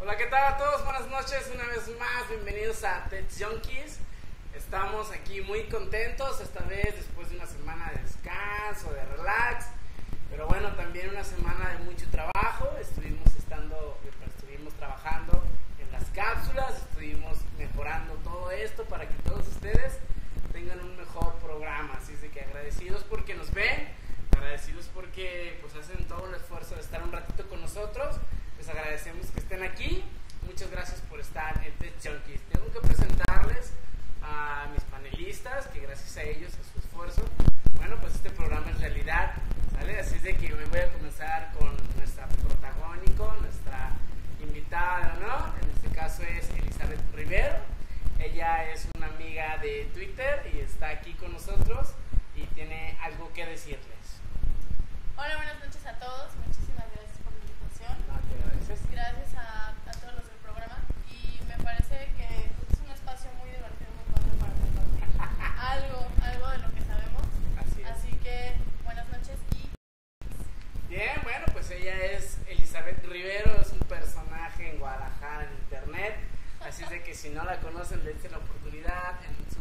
Hola, ¿qué tal a todos? Buenas noches, una vez más, bienvenidos a Tech Junkies. Estamos aquí muy contentos, esta vez después de una semana de descanso, de relax, pero bueno, también una semana de mucho trabajo. Estuvimos trabajando en las cápsulas, estuvimos mejorando todo esto para que todos ustedes tengan un mejor programa. Así es de que agradecidos porque nos ven, agradecidos porque pues hacen todo el esfuerzo de estar un ratito con nosotros. Les agradecemos que estén aquí. Muchas gracias por estar en Tech Junkies. Tengo que presentarles a mis panelistas, que gracias a ellos, a su esfuerzo, bueno, pues este programa es realidad, ¿sale? Así es de que hoy voy a comenzar con nuestra protagónico, nuestra invitada de honor. En este caso es Elizabeth Rivero. Ella es una amiga de Twitter y está aquí con nosotros y tiene algo que decirles. Hola, buenas noches a todos. Muchísimas gracias por la invitación. Gracias a todos los del programa. Y me parece que es un espacio muy divertido, muy padre para compartir algo de lo que sabemos. Así que buenas noches y... Bien, bueno, pues ella es Elizabeth Rivero, es un personaje en Guadalajara, en internet. Así es de que si no la conocen, dense la oportunidad en su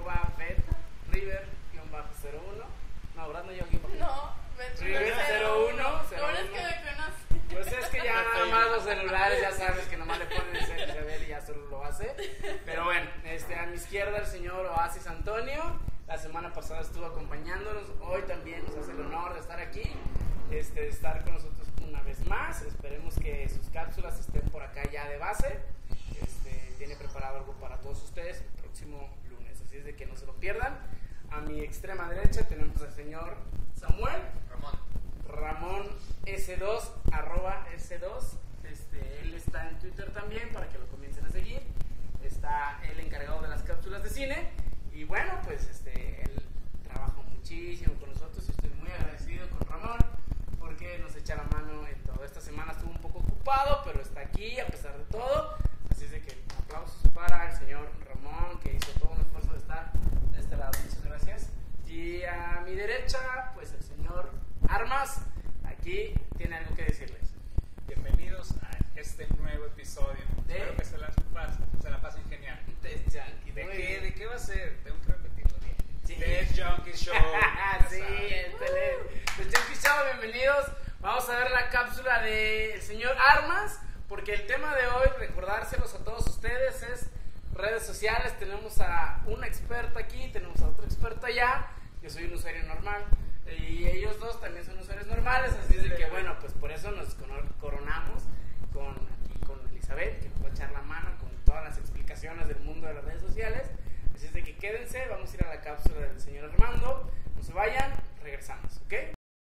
@river_01. No, ¿verdad? No, yo aquí. No, River01. Lo bueno es que me conoces. Pues es que ya nada más los celulares, ya sabes que nomás le ponen Elizabeth y ya solo lo hace. Pero bueno, a mi izquierda el señor Oasis Antonio. La semana pasada estuvo acompañándonos. Hoy también nos hace el honor de estar aquí, de estar con nosotros una vez más. Esperemos que sus cápsulas estén por acá ya de base. Tiene preparado algo para todos ustedes el próximo lunes, así es de que no se lo pierdan. A mi extrema derecha tenemos al señor Samuel Ramón S2, @S2. Él está en Twitter también para que lo comiencen a seguir. Está él encargado de las cápsulas de cine. Y bueno, pues él trabaja muchísimo con nosotros. Estoy muy agradecido con Ramón porque nos echa la mano en todo. Esta semana estuvo un poco ocupado, pero está aquí a pesar de todo. Así es de que aplausos para el señor Ramón, que hizo todo un esfuerzo de estar de este lado. Muchas gracias. Y a mi derecha, pues el señor Armas, aquí tiene algo que decirles. Bienvenidos a este nuevo episodio. Espero que se la pasen genial. ¿De qué va a ser? Tengo que repetirlo bien. Sí. Tech Junkies Show. Sí, Tech Junkies Show, bienvenidos. Vamos a ver la cápsula del señor Armas, porque el tema de hoy, recordárselos a todos ustedes, es redes sociales. Tenemos a una experta aquí, tenemos a otra experta allá. Yo soy un usuario normal y ellos dos también son usuarios normales, así es de que bueno, pues por eso nos coronamos con Elizabeth, que nos va a echar la mano con todas las explicaciones del mundo de las redes sociales. Así es de que quédense, vamos a ir a la cápsula del señor Armando. No se vayan, regresamos, ¿ok?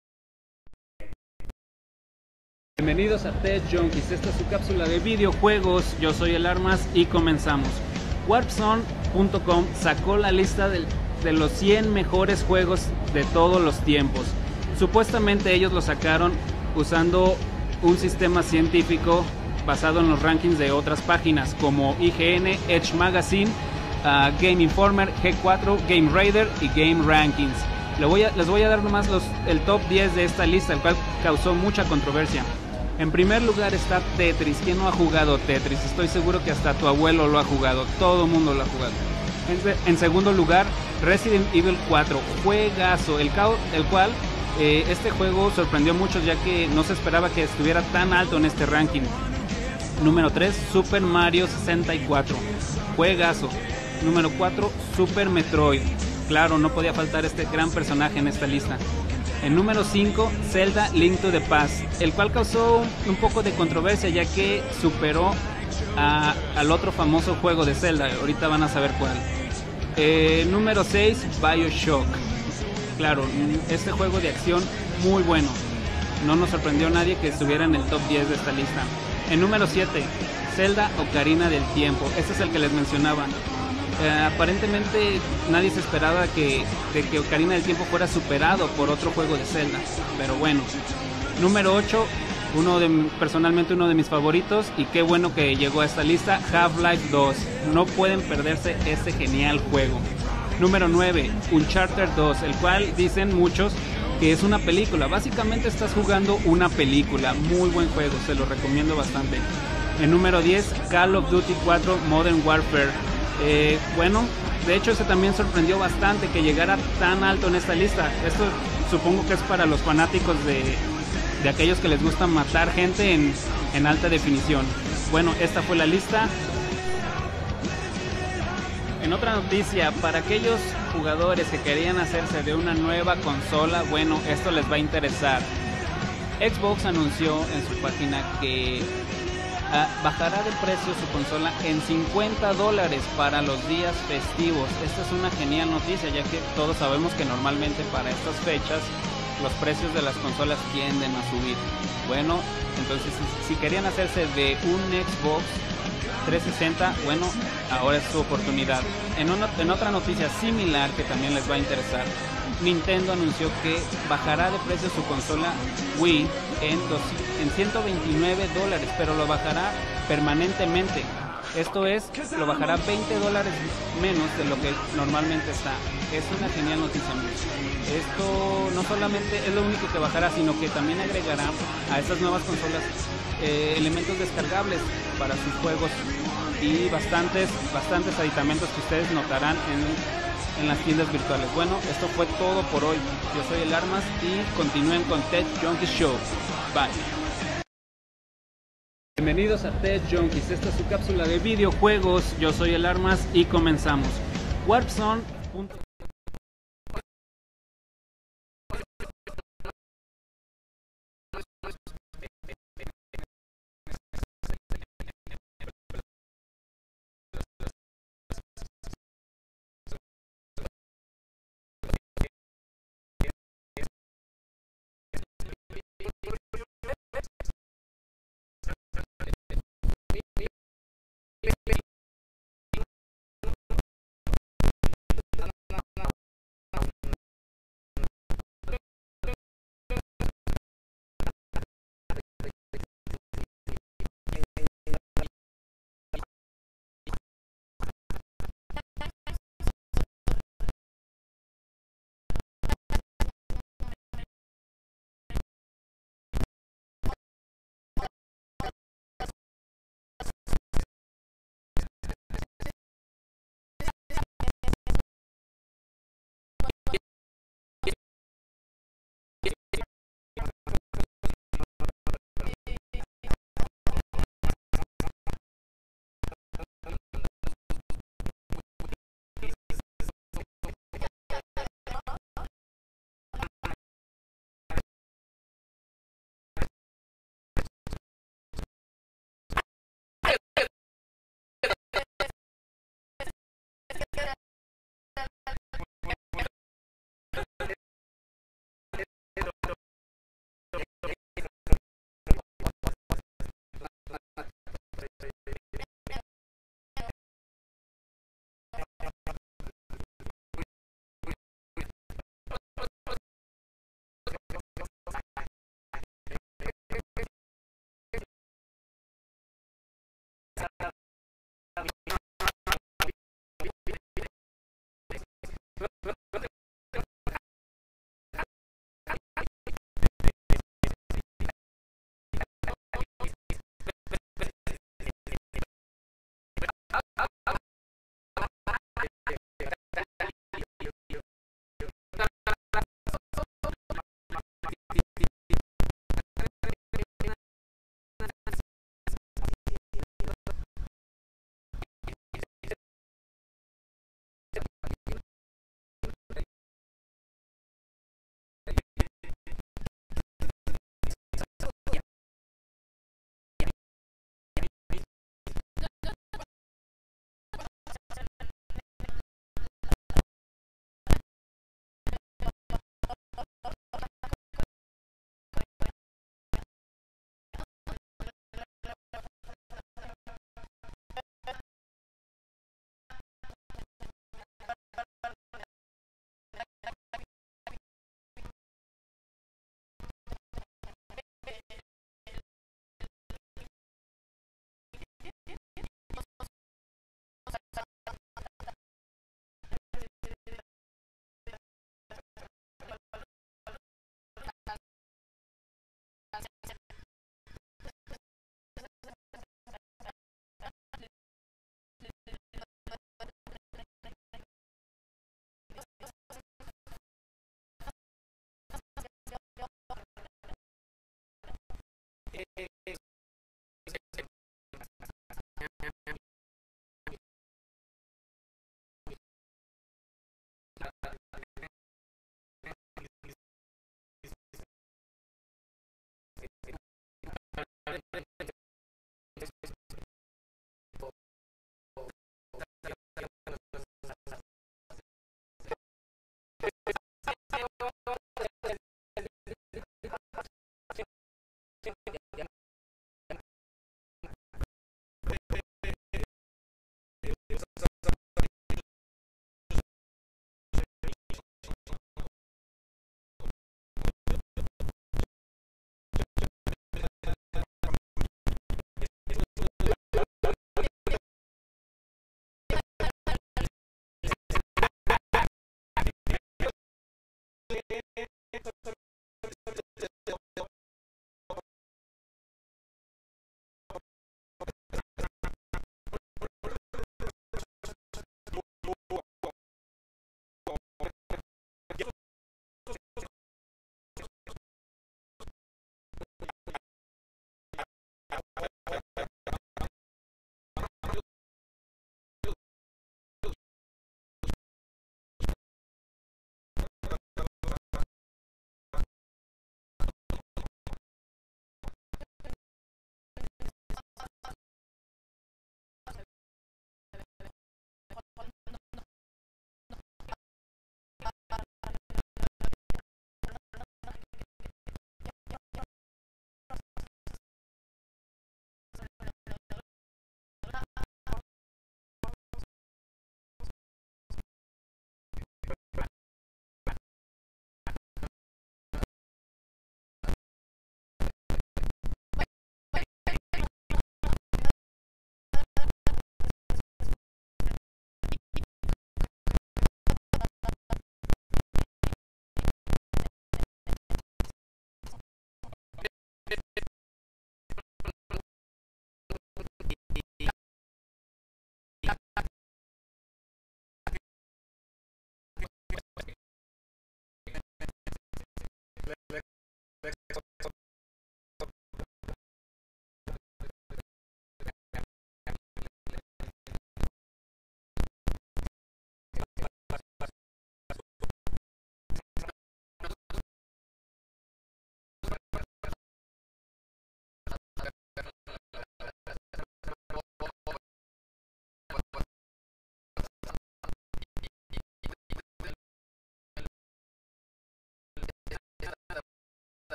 Bienvenidos a Tech Junkies, esta es su cápsula de videojuegos. Yo soy el Armas y comenzamos. Warpzone.com sacó la lista de los 100 mejores juegos de todos los tiempos. Supuestamente ellos lo sacaron usando un sistema científico basado en los rankings de otras páginas como IGN, Edge Magazine, Game Informer, G4, Game Radar y Game Rankings. Les voy a dar nomás el top 10 de esta lista, el cual causó mucha controversia. En primer lugar está Tetris. ¿Quién no ha jugado Tetris? Estoy seguro que hasta tu abuelo lo ha jugado, todo el mundo lo ha jugado. En segundo lugar, Resident Evil 4, juegazo, el cual este juego sorprendió a muchos ya que no se esperaba que estuviera tan alto en este ranking. Número 3, Super Mario 64, juegazo. Número 4, Super Metroid. Claro, no podía faltar este gran personaje en esta lista. En número 5, Zelda Link to the Past, el cual causó un poco de controversia ya que superó al otro famoso juego de Zelda. Ahorita van a saber cuál. Número 6, BioShock. Claro, este juego de acción muy bueno. No nos sorprendió a nadie que estuviera en el top 10 de esta lista. En número 7, Zelda Ocarina del Tiempo. Este es el que les mencionaba. Aparentemente nadie se esperaba de que Ocarina del Tiempo fuera superado por otro juego de Zelda. Pero bueno. Número 8, personalmente uno de mis favoritos, y qué bueno que llegó a esta lista, Half-Life 2. No pueden perderse este genial juego. Número 9, Uncharted 2, el cual dicen muchos que es una película. Básicamente estás jugando una película. Muy buen juego, se lo recomiendo bastante. En número 10, Call of Duty 4 Modern Warfare. Bueno, de hecho este también sorprendió bastante que llegara tan alto en esta lista. Esto supongo que es para los fanáticos de aquellos que les gusta matar gente en alta definición. Bueno, esta fue la lista. En otra noticia, para aquellos jugadores que querían hacerse de una nueva consola, bueno, esto les va a interesar. Xbox anunció en su página que bajará de precio su consola en $50 para los días festivos. Esta es una genial noticia, ya que todos sabemos que normalmente para estas fechas los precios de las consolas tienden a subir. Bueno, entonces si querían hacerse de un Xbox 360, bueno, ahora es su oportunidad. En otra noticia similar que también les va a interesar, Nintendo anunció que bajará de precio su consola Wii en $129, pero lo bajará permanentemente. Esto es, lo bajará $20 menos de lo que normalmente está. Es una genial noticia, amigos. Esto no solamente es lo único que bajará, sino que también agregará a estas nuevas consolas elementos descargables para sus juegos y bastantes aditamentos que ustedes notarán en las tiendas virtuales. Bueno, esto fue todo por hoy. Yo soy el Armas y continúen con Tech Junkies Show. Bye. Bienvenidos a Tech Junkies, esta es su cápsula de videojuegos. Yo soy el Armas y comenzamos. Warpzone.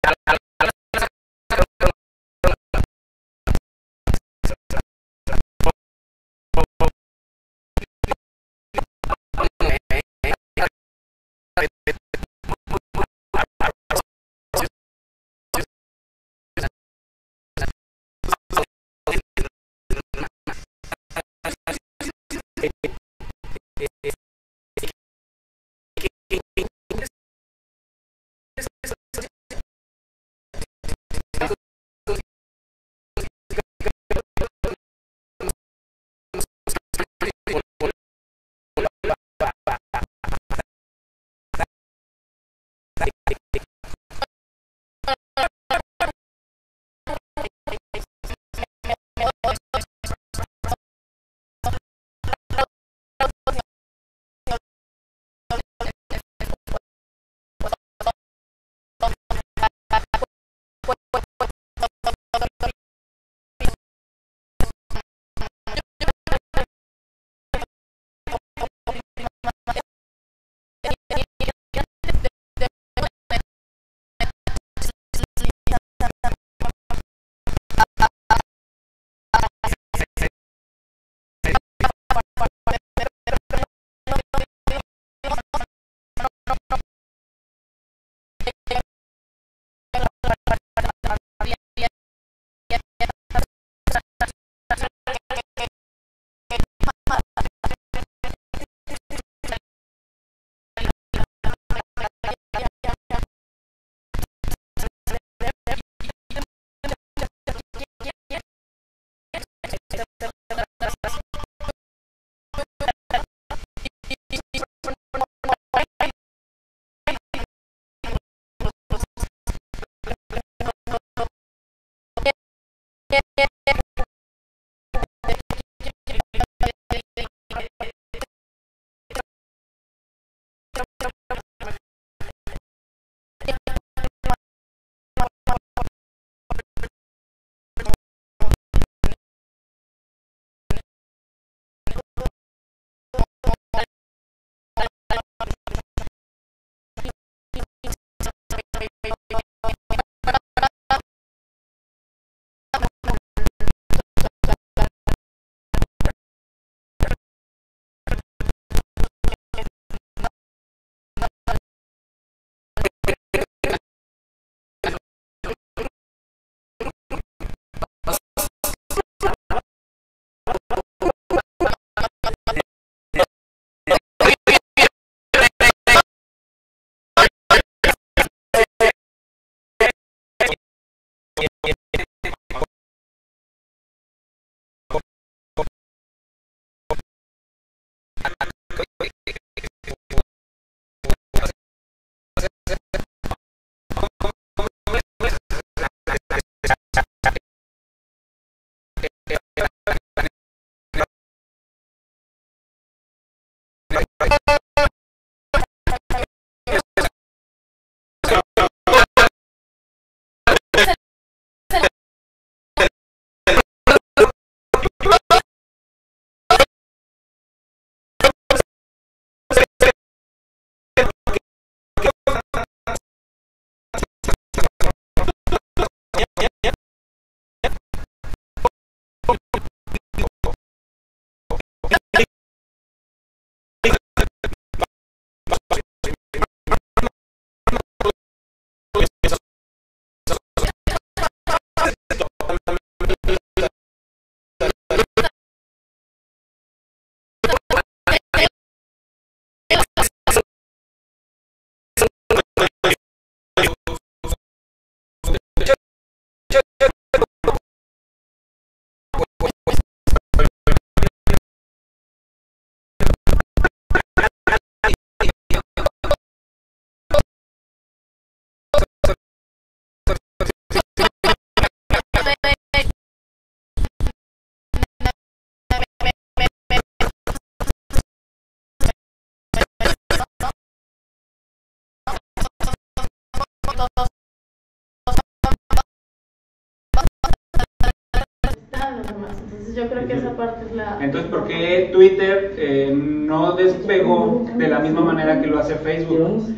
Entonces yo creo que esa parte es la... Entonces, ¿por qué Twitter no despegó de la misma manera que lo hace Facebook?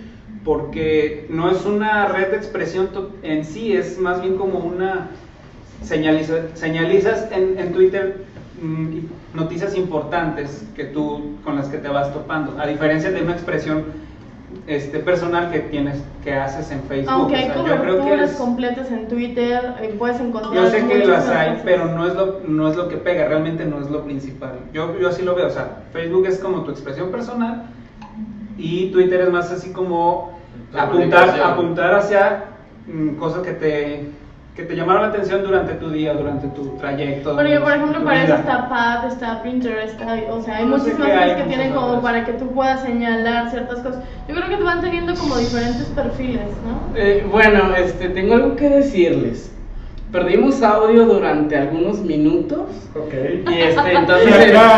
porque no es una red de expresión en sí, es más bien como una señalizas en Twitter noticias importantes con las que te vas topando, a diferencia de una expresión personal que haces en Facebook. Aunque hay coberturas completas en Twitter, puedes encontrar. Yo sé que las hay, pero no es lo que pega, realmente no es lo principal. Yo así lo veo, o sea, Facebook es como tu expresión personal y Twitter es más así como apuntar hacia cosas que te llamaron la atención durante tu día, durante tu trayecto. Porque, por ejemplo, para eso está Path, está Pinterest, o sea, hay muchísimas cosas que tienen como para que tú puedas señalar ciertas cosas. Yo creo que te van teniendo como diferentes perfiles, ¿no? Bueno, tengo algo que decirles. Perdimos audio durante algunos minutos. Ok. Y entonces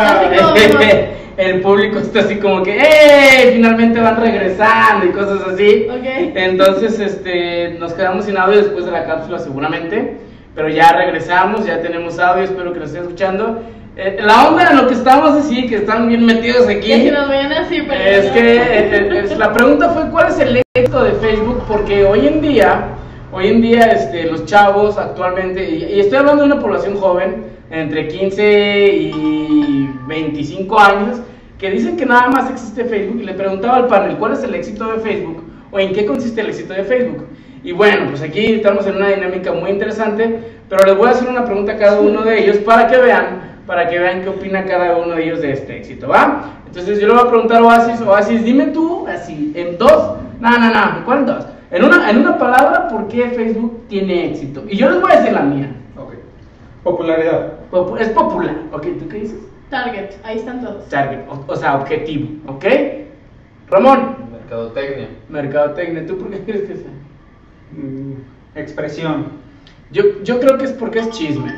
el público está así como que finalmente van regresando y cosas así. Okay. Entonces nos quedamos sin audio después de la cápsula seguramente, pero ya regresamos, ya tenemos audio, espero que lo estén escuchando. La onda en lo que estamos así, que están bien metidos aquí, que nos vean así, pero es que la pregunta fue ¿cuál es el éxito de Facebook? Porque hoy en día los chavos actualmente, y estoy hablando de una población joven entre 15 y 25 años, que dicen que nada más existe Facebook, y le preguntaba al panel ¿cuál es el éxito de Facebook? O ¿en qué consiste el éxito de Facebook? Y bueno, pues aquí estamos en una dinámica muy interesante, pero les voy a hacer una pregunta a cada uno de ellos para que vean qué opina cada uno de ellos de este éxito, ¿va? Entonces yo le voy a preguntar a Oasis, dime tú, así, en dos, ¿cuál en dos? En una palabra, ¿por qué Facebook tiene éxito? Y yo les voy a decir la mía. Ok. Popularidad. Es popular. Ok, ¿tú qué dices? Target, ahí están todos. Target, o sea, objetivo, ¿ok? Ramón. Mercadotecnia. ¿Tú por qué crees que sea? Expresión. Yo creo que es porque es chisme.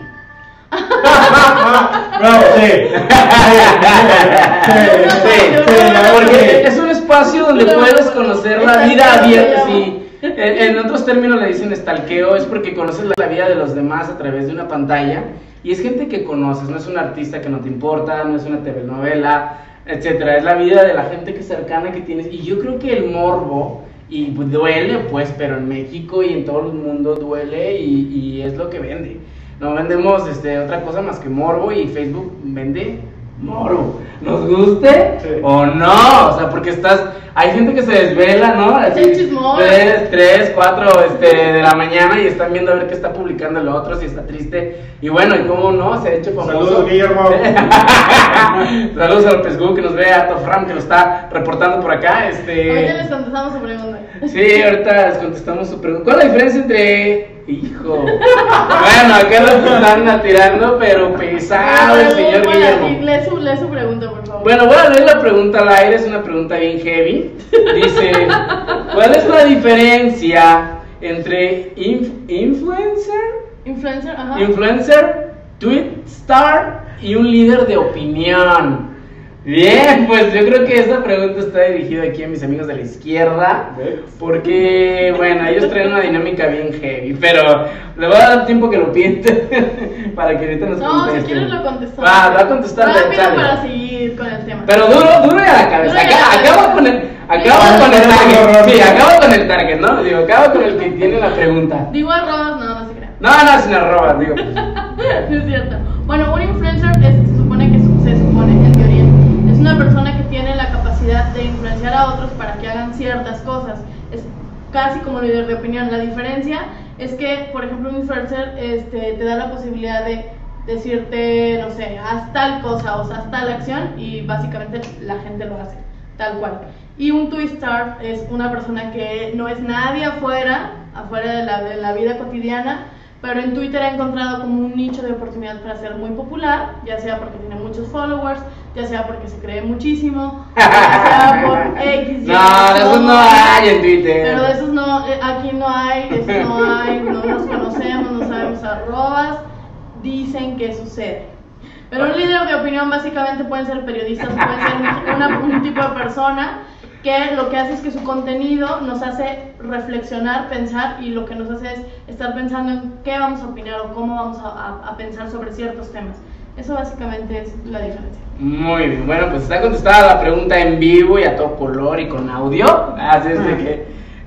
Bravo, sí. Porque es un espacio donde puedes conocer la vida abierta. Sí. En otros términos le dicen stalkeo, es porque conoces la vida de los demás a través de una pantalla. Y es gente que conoces, no es un artista que no te importa, no es una telenovela, etcétera. Es la vida de la gente que es cercana que tienes. Y yo creo que el morbo, y duele pues, pero en México y en todo el mundo duele y es lo que vende. No vendemos otra cosa más que morbo, y Facebook vende morbo. ¿Nos guste o no? O sea, porque hay gente que se desvela, ¿no? Así, 3, 4 de la mañana y están viendo a ver qué está publicando el otro, si está triste. Y bueno, y cómo no, se ha hecho famoso. Saludos, Guillermo. Saludos a López Gu, que nos ve, a Tofram, que nos está reportando por acá. Ahorita les contestamos su pregunta. Sí, ahorita les contestamos su pregunta. ¿Cuál es la diferencia entre... Hijo. Bueno, acá nos están tirando, pero pesado el señor Guillermo. Lee su pregunta, por favor. Bueno, voy a leer la pregunta al aire, es una pregunta bien heavy. Dice, ¿cuál es la diferencia entre influencer, tweet star y un líder de opinión? Bien, pues yo creo que esta pregunta está dirigida aquí a mis amigos de la izquierda, porque, bueno, ellos traen una dinámica bien heavy, pero le voy a dar tiempo que lo piensen para que ahorita nos contesten. No, si quieres lo contestamos. Va a contestar. Rápido para seguir con el tema. Pero duro y a la cabeza. Acabo con el target. Sí, acabo con el target, ¿no? Digo, acabo con el que tiene la pregunta. Digo arrobas, no se crean. No, sin arrobas, digo. No es cierto. Bueno, un influencer se supone, en teoría, es una persona que tiene la capacidad de influenciar a otros para que hagan ciertas cosas. Es casi como un líder de opinión. La diferencia es que, por ejemplo, un influencer te da la posibilidad de decirte, no sé, haz tal cosa o haz tal acción, y básicamente la gente lo hace, tal cual. Y un tweet star es una persona que no es nadie afuera de la vida cotidiana, pero en Twitter ha encontrado como un nicho de oportunidad para ser muy popular, ya sea porque tiene muchos followers, ya sea porque se cree muchísimo, ya sea por X. No, de esos no hay en Twitter. Pero de esos no, aquí no hay, no nos conocemos, no sabemos arrobas, dicen que sucede. Pero un líder de opinión básicamente pueden ser periodistas, pueden ser un tipo de persona que lo que hace es que su contenido nos hace reflexionar, pensar, y lo que nos hace es estar pensando en qué vamos a opinar o cómo vamos a pensar sobre ciertos temas. Eso básicamente es la diferencia. Muy bien, bueno, pues está contestada la pregunta en vivo y a todo color y con audio. Así es de que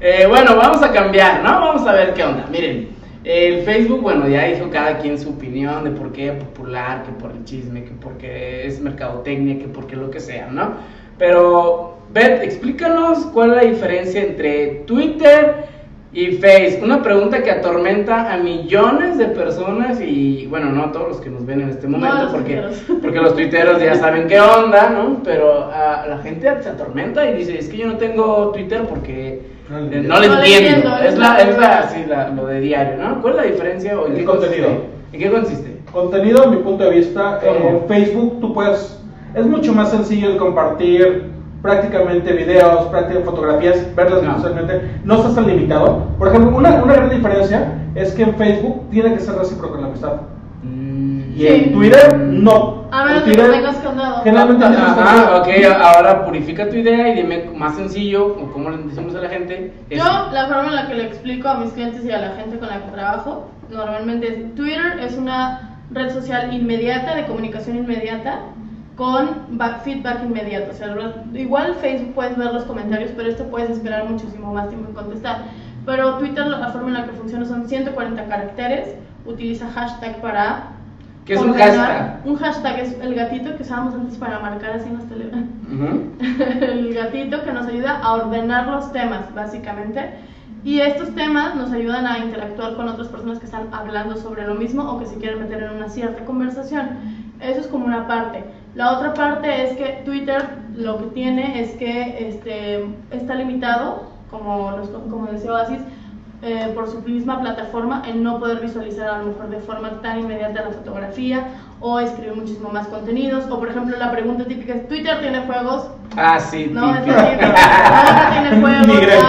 Bueno, vamos a cambiar, ¿no? Vamos a ver qué onda. Miren, el Facebook, bueno, ya dijo cada quien su opinión de por qué popular, que por el chisme, que porque es mercadotecnia, que porque lo que sea, ¿no? Pero, Beth, explícanos cuál es la diferencia entre Twitter y Face. Una pregunta que atormenta a millones de personas y, bueno, no a todos los que nos ven en este momento, porque los tuiteros ya saben qué onda, ¿no? Pero la gente se atormenta y dice, es que yo no tengo Twitter porque no le entiendo. Es lo de diario, ¿no? ¿Cuál es la diferencia? ¿O el contenido? ¿En qué consiste? Contenido, a mi punto de vista, en Facebook tú puedes, es mucho más sencillo el compartir prácticamente videos, prácticamente fotografías, verlas visualmente, no estás tan limitado. Por ejemplo, una gran diferencia es que en Facebook tiene que ser recíproco la amistad. Y en Twitter no. A menos que tengas condado. Generalmente ok, ahora purifica tu idea y dime más sencillo, o como le decimos a la gente. Yo, la forma en la que le explico a mis clientes y a la gente con la que trabajo, normalmente es Twitter es una red social inmediata, de comunicación inmediata, con feedback inmediato. O sea, igual Facebook puedes ver los comentarios, pero esto puedes esperar muchísimo más tiempo en contestar. Pero Twitter, la forma en la que funciona son 140 caracteres, utiliza hashtag para... ¿Qué es un hashtag? Un hashtag es el gatito que usábamos antes para marcar así en los Telegram. El gatito que nos ayuda a ordenar los temas, básicamente. Y estos temas nos ayudan a interactuar con otras personas que están hablando sobre lo mismo o que se quieren meter en una cierta conversación. Eso es como una parte. La otra parte es que Twitter lo que tiene es que está limitado, como decía Oasis, por su misma plataforma, en no poder visualizar a lo mejor de forma tan inmediata la fotografía o escribir muchísimo más contenidos. O por ejemplo la pregunta típica es, ¿Twitter tiene juegos? Ah, sí, no, no tiene juegos,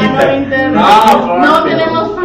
no tenemos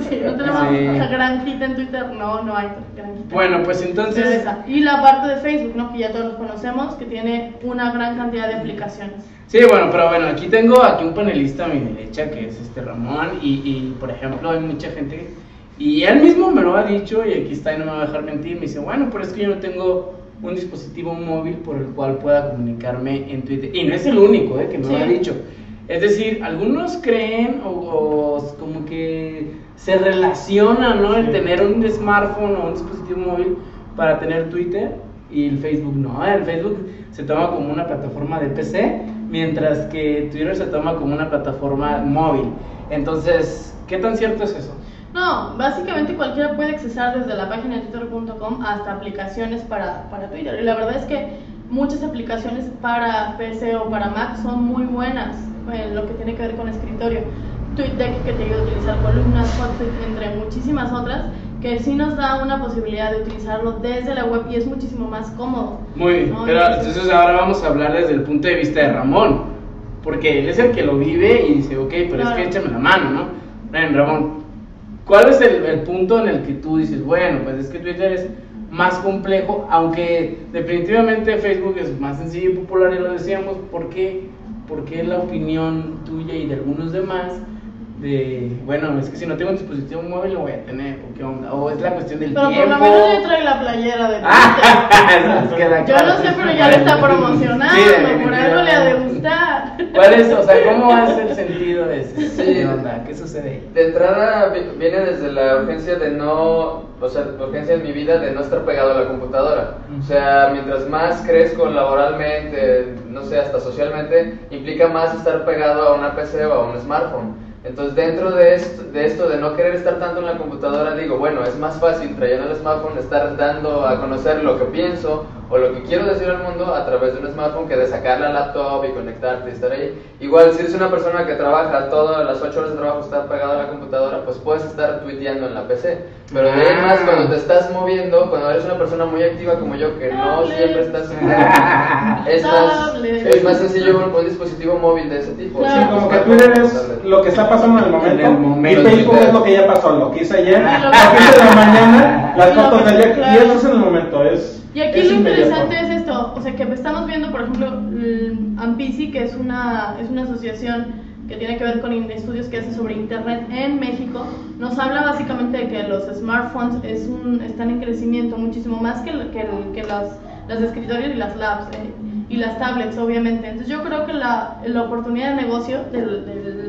granjita en Twitter, no hay granjita. Bueno, pues entonces... Y la parte de Facebook, ¿no? Que ya todos conocemos, que tiene una gran cantidad de aplicaciones. Sí, bueno, pero bueno, aquí tengo un panelista a mi derecha, que es Ramón, y por ejemplo hay mucha gente, y él mismo me lo ha dicho, y aquí está y no me va a dejar mentir, me dice, bueno, pero es que yo no tengo un dispositivo móvil por el cual pueda comunicarme en Twitter, y no es el único que me lo ha dicho. Es decir, algunos creen o como que se relaciona, ¿no? El tener un smartphone o un dispositivo móvil para tener Twitter, y el Facebook no. El Facebook se toma como una plataforma de PC, mientras que Twitter se toma como una plataforma móvil. Entonces, ¿qué tan cierto es eso? No, básicamente cualquiera puede accesar desde la página de twitter.com hasta aplicaciones para Twitter. Y la verdad es que muchas aplicaciones para PC o para Mac son muy buenas en lo que tiene que ver con escritorio. TweetDeck, que te ayuda a utilizar columnas, Hotsuite, entre muchísimas otras, que sí nos da una posibilidad de utilizarlo desde la web y es muchísimo más cómodo. Muy bien, ¿no? Pero entonces ahora vamos a hablar desde el punto de vista de Ramón, porque él es el que lo vive y dice, ok, pero claro, es que échame la mano, ¿no? Ven, Ramón, ¿cuál es el punto en el que tú dices, bueno, pues es que Twitter es más complejo, aunque definitivamente Facebook es más sencillo y popular, y lo decíamos, ¿por qué la opinión tuya y de algunos demás de, bueno, es que si no tengo un dispositivo móvil lo voy a tener, o qué onda, o es la cuestión del tiempo? Pero por lo menos le trae la playera de Twitter. Yo no sé, pero ya le está promocionando, sí, por algo le ha de gustar. ¿Cuál es? O sea, ¿cómo es el sentido de eso? Sí. ¿Qué onda? ¿Qué sucede? De entrada viene desde la urgencia de no, o sea, la urgencia en mi vida de no estar pegado a la computadora. O sea, mientras más crezco laboralmente, no sé, hasta socialmente, implica más estar pegado a una PC o a un smartphone. Entonces, dentro de esto de no querer estar tanto en la computadora, digo, bueno, es más fácil trayendo el smartphone estar dando a conocer lo que pienso o lo que quiero decir al mundo a través de un smartphone que de sacar la laptop y conectarte y estar ahí. Igual, si eres una persona que trabaja todas las 8 horas de trabajo, estar pegado a la computadora, pues puedes estar tuiteando en la PC. Pero de ahí más, cuando te estás moviendo, cuando eres una persona muy activa como yo, que no siempre estás es más sencillo un dispositivo móvil de ese tipo. Sí, como que Twitter es lo que está pasando en el momento, y Facebook es lo que ya pasó, lo que hice ayer, lo que hice de la mañana, las fotos de ayer, y eso es en el momento, Y aquí lo interesante es esto, o sea, que estamos viendo, por ejemplo, AMPISI, que es una asociación que tiene que ver con estudios que hace sobre internet en México, nos habla básicamente de que los smartphones están en crecimiento muchísimo más que las de escritorio y las labs y las tablets, obviamente. Entonces yo creo que la oportunidad de negocio de lo que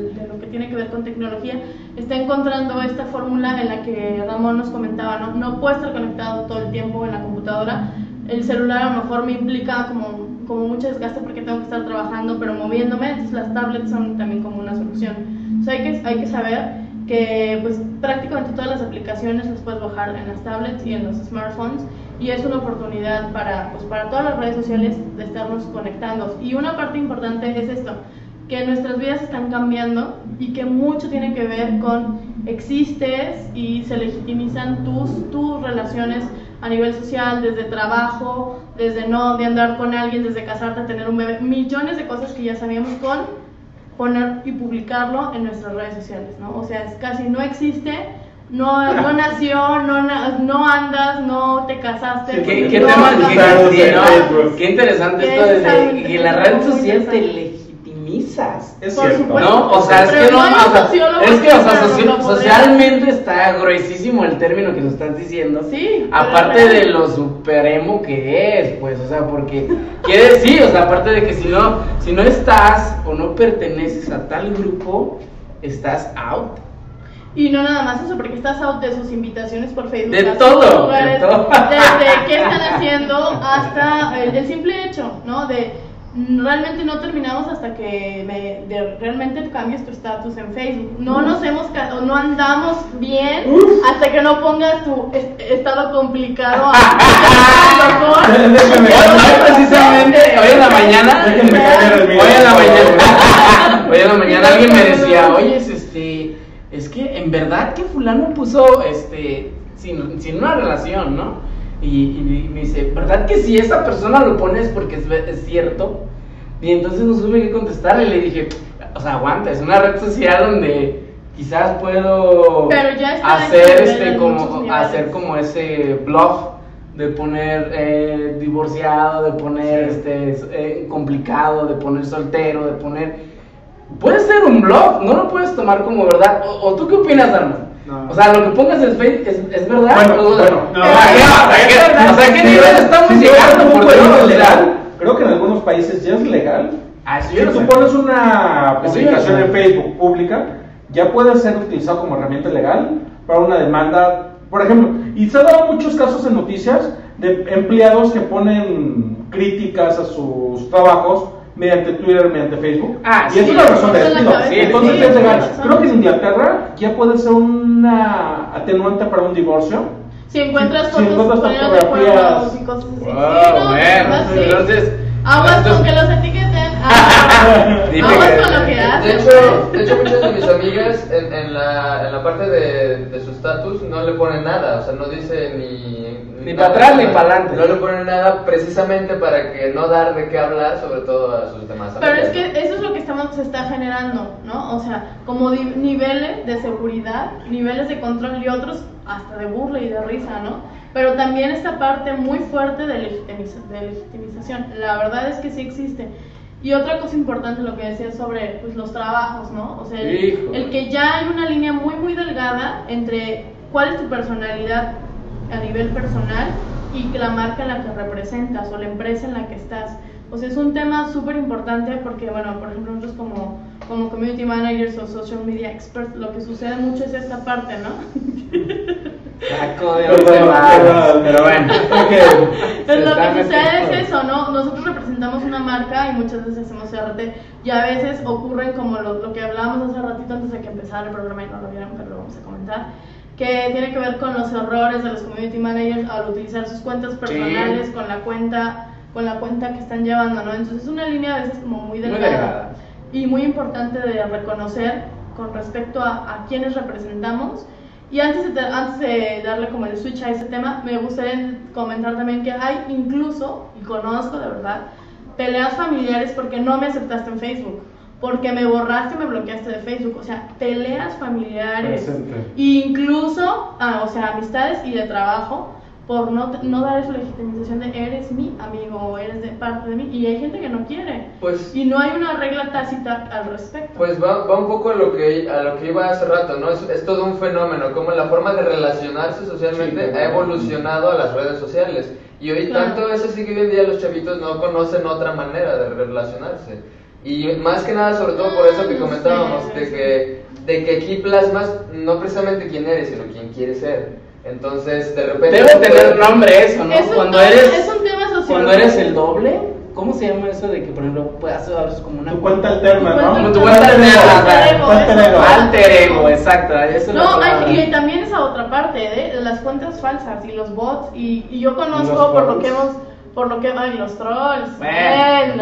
tiene que ver con tecnología, está encontrando esta fórmula en la que Ramón nos comentaba, ¿no? No puedo estar conectado todo el tiempo en la computadora. El celular a lo mejor me implica como mucho desgaste porque tengo que estar trabajando, pero moviéndome, entonces las tablets son también como una solución. Entonces hay que saber que pues prácticamente todas las aplicaciones las puedes bajar en las tablets y en los smartphones, y es una oportunidad para todas las redes sociales de estarnos conectando. Y una parte importante es esto, que nuestras vidas están cambiando y que mucho tiene que ver con existes y se legitimizan tus relaciones a nivel social, desde trabajo, desde no de andar con alguien, desde casarte, tener un bebé, millones de cosas que ya sabíamos con poner y publicarlo en nuestras redes sociales, ¿no? O sea, es casi no existe, no nació, no andas, no te casaste. Sí, ¿Qué tema? Qué interesante esto de que la red social te legitimizas. Es cierto. No, o sea, es que no, socialmente está gruesísimo el término que nos estás diciendo. Sí. Aparte de lo super emo que es, pues, o sea, porque quiere decir, o sea, aparte de que si no estás o no perteneces a tal grupo, estás out. Y no nada más eso, porque estás out de sus invitaciones por Facebook. De todo, lugares, de todo. Desde qué están haciendo hasta el simple hecho, ¿no? De realmente no terminamos hasta que realmente cambies tu estatus en Facebook. No no andamos bien hasta que no pongas tu estado complicado. Precisamente hoy en la mañana, alguien me decía, oye, es que en verdad que fulano puso sin una relación, ¿no? Y me dice, ¿verdad que si esa persona lo pone es porque es cierto? Y entonces no supe qué contestarle. Le dije, o sea, aguanta, es una red social donde quizás puedo hacer como ese bluff de poner divorciado, de poner complicado, de poner soltero, de poner... Puede ser un bluff, no lo puedes tomar como verdad. ¿O tú qué opinas, Arma? No. O sea, lo que pongas en Facebook es verdad. ¿Qué nivel estamos llegando? Por Dios, legal. Creo que en algunos países ya es legal. Si tú pones una publicación en Facebook pública, ya puede ser utilizado como herramienta legal para una demanda, por ejemplo. Y se han dado muchos casos en noticias de empleados que ponen críticas a sus trabajos mediante Twitter, mediante Facebook. Y es una razón de despido. Entonces es legal. Creo que en Inglaterra ya puede ser una atenuante para un divorcio. Si encuentras fotografías y cosas así. Bueno, entonces aguas con que los etiqueten. Aguas con lo que hacen. De hecho muchas de mis amigas en la parte de su estatus no le ponen nada, o sea, no dice ni para atrás ni para adelante. No le ponen nada precisamente para que no dar de qué hablar, sobre todo a sus demás amigas. Pero es que eso es lo que se está generando, ¿no? O sea, como niveles de seguridad, niveles de control y otros hasta de burla y de risa, ¿no? Pero también esta parte muy fuerte de legitimización. La verdad es que sí existe. Y otra cosa importante, lo que decías sobre pues, los trabajos, ¿no? O sea, el que ya hay una línea muy, muy delgada entre cuál es tu personalidad a nivel personal y la marca en la que representas o la empresa en la que estás. O sea, es un tema súper importante porque, bueno, por ejemplo, nosotros como community managers o social media experts, lo que sucede mucho es esta parte, ¿no? Saco de pero bueno. Lo que sucede es eso, ¿no? Nosotros representamos una marca y muchas veces hacemos CRT y a veces ocurren como lo que hablábamos hace ratito antes de que empezara el programa y no lo vieron, pero lo vamos a comentar, que tiene que ver con los errores de los community managers al utilizar sus cuentas personales con la cuenta que están llevando, ¿no? Entonces es una línea a veces como muy delgada y muy importante de reconocer con respecto a quienes representamos. Y antes de darle como el switch a ese tema, me gustaría comentar también que hay incluso, y conozco de verdad, peleas familiares porque no me aceptaste en Facebook, porque me borraste y me bloqueaste de Facebook, o sea, peleas familiares, incluso, o sea, amistades y de trabajo, por no dar esa legitimización de eres mi amigo o eres de parte de mí, y hay gente que no quiere, pues, y no hay una regla tácita al respecto. Pues va un poco a lo que iba hace rato, ¿no? Es todo un fenómeno, como la forma de relacionarse socialmente ha evolucionado a las redes sociales, y hoy tanto es así que hoy en día los chavitos no conocen otra manera de relacionarse. Y más que nada, sobre todo por eso que comentábamos, de que aquí plasmas no precisamente quién eres, sino quién quieres ser. Entonces, de repente... Debe tener nombre eso, ¿no? Es un tema social. Cuando eres el doble, ¿cómo se llama eso de que, por ejemplo, puedes hacer como una... Tu cuenta alterna, ¿no? Como tu cuenta alterna. Alter ego, exacto. Y también esa otra parte de las cuentas falsas y los bots. Y yo conozco por lo que hay los trolls. Bueno.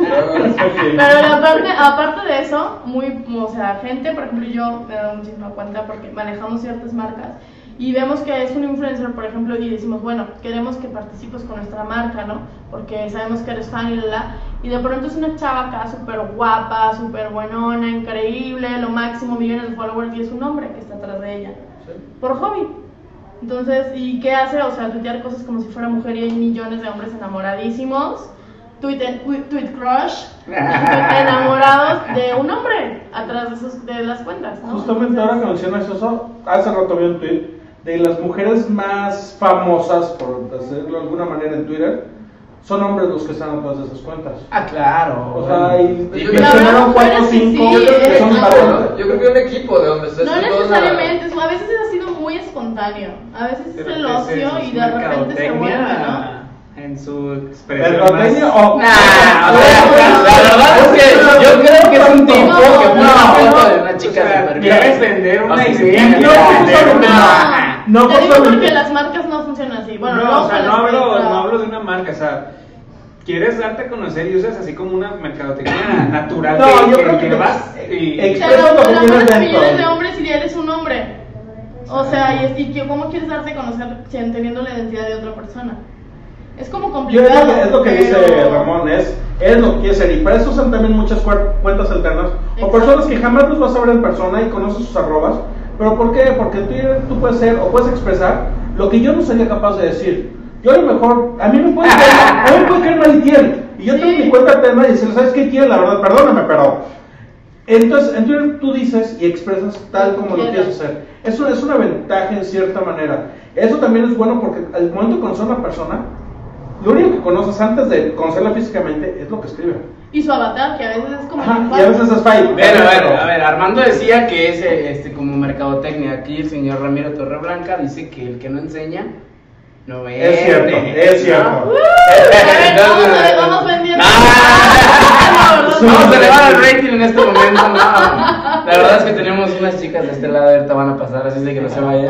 Pero aparte de eso, gente, por ejemplo, yo me he dado muchísima cuenta porque manejamos ciertas marcas y vemos que es un influencer, por ejemplo, y decimos, bueno, queremos que participes con nuestra marca, ¿no? Porque sabemos que eres fan y de pronto es una chava acá súper guapa, súper buenona, increíble, lo máximo, millones de followers, y es un hombre que está atrás de ella, ¿sí? Por hobby. Entonces, ¿y qué hace? O sea, tuitear cosas como si fuera mujer y hay millones de hombres enamoradísimos, tweet crush, enamorados de un hombre atrás de las cuentas, ¿no? Justamente ahora que mencionas eso, hace rato vi un tweet de las mujeres más famosas, por decirlo de alguna manera, en Twitter, son hombres los que están atrás de esas cuentas. Ah, claro. O sea, y mencionaron 4 o 5 que son varones. Yo creo que un equipo de hombres. No necesariamente, a veces ha sido muy espontáneo. A veces es el ocio y de repente se vuelve, ¿no? En su expresión más... la verdad es que yo creo que es un tipo que pone una foto de una chica super bien. Quieres vender una idea. No, te digo porque las marcas no funcionan así. Bueno, no hablo de una marca, o sea, quieres darte a conocer y usas así como una mercadotecnia natural. No, yo creo que vas y expresas lo que tienes dentro. Millones de hombres y ya eres un hombre. O sea, y ¿cómo quieres darte a conocer teniendo la identidad de otra persona? Es como complicado. Es lo que dice Ramón, es lo que quiere ser. Y para eso usan también muchas cuentas alternas. O personas que jamás los vas a ver en persona y conoces sus arrobas. ¿Pero por qué? Porque en Twitter tú puedes ser o puedes expresar lo que yo no sería capaz de decir. Yo a lo mejor, a mí me puede caer mal Itiel. Y yo tengo mi cuenta alterna y decir, ¿sabes qué, Itiel? La verdad, perdóname, pero... Entonces, en Twitter tú dices y expresas tal como lo quieres hacer. Eso es una ventaja en cierta manera. Eso también es bueno porque al momento de conocer a una persona, lo único que conoces antes de conocerla físicamente es lo que escribe. Y su avatar, que a veces es como... y a veces es fake. A ver, Armando decía que es como mercadotecnia. Aquí el señor Ramiro Torreblanca dice que el que no enseña, no vende. Es cierto. Vamos vendiendo. Vamos a elevar el rating en este momento. La verdad es que tenemos unas chicas de este lado, ahorita van a pasar, así es de que no se vayan.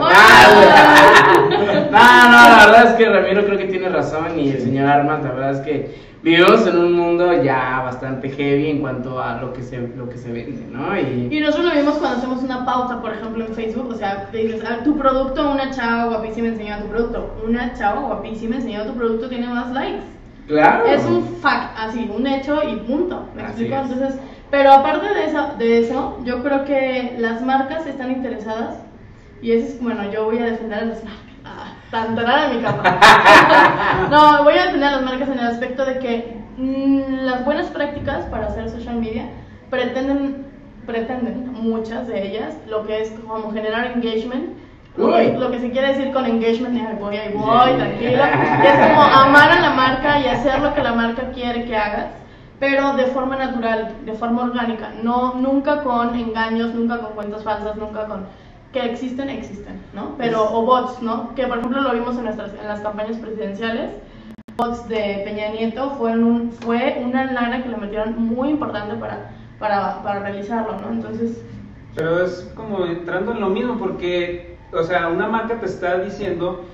La verdad es que Ramiro creo que tiene razón y el señor Armas, la verdad es que vivimos en un mundo ya bastante heavy en cuanto a lo que se vende, ¿no? Y nosotros lo vimos cuando hacemos una pauta, por ejemplo, en Facebook, o sea, te dices, tu producto, una chava guapísima enseñó tu producto, una chava guapísima enseñó tu producto, tiene más likes. Claro. Es un fact, así, un hecho y punto, ¿me explico? Entonces, pero aparte de eso, yo creo que las marcas están interesadas y eso es, bueno, yo voy a defender a las marcas. Tantarán en mi cama. No, voy a defender a las marcas en el aspecto de que las buenas prácticas para hacer social media pretenden muchas de ellas, lo que es como generar engagement. Lo que se quiere decir con engagement, ahí voy, tranquila, es como amar a la marca y hacer lo que la marca quiere que hagas, pero de forma natural, de forma orgánica, nunca con engaños, nunca con cuentas falsas, nunca con... que existen, ¿no? Pero, o bots, ¿no? Que por ejemplo lo vimos en las campañas presidenciales, bots de Peña Nieto fue una lana que le metieron muy importante para realizarlo, ¿no? Entonces... Pero es como entrando en lo mismo porque... O sea, una marca te está diciendo,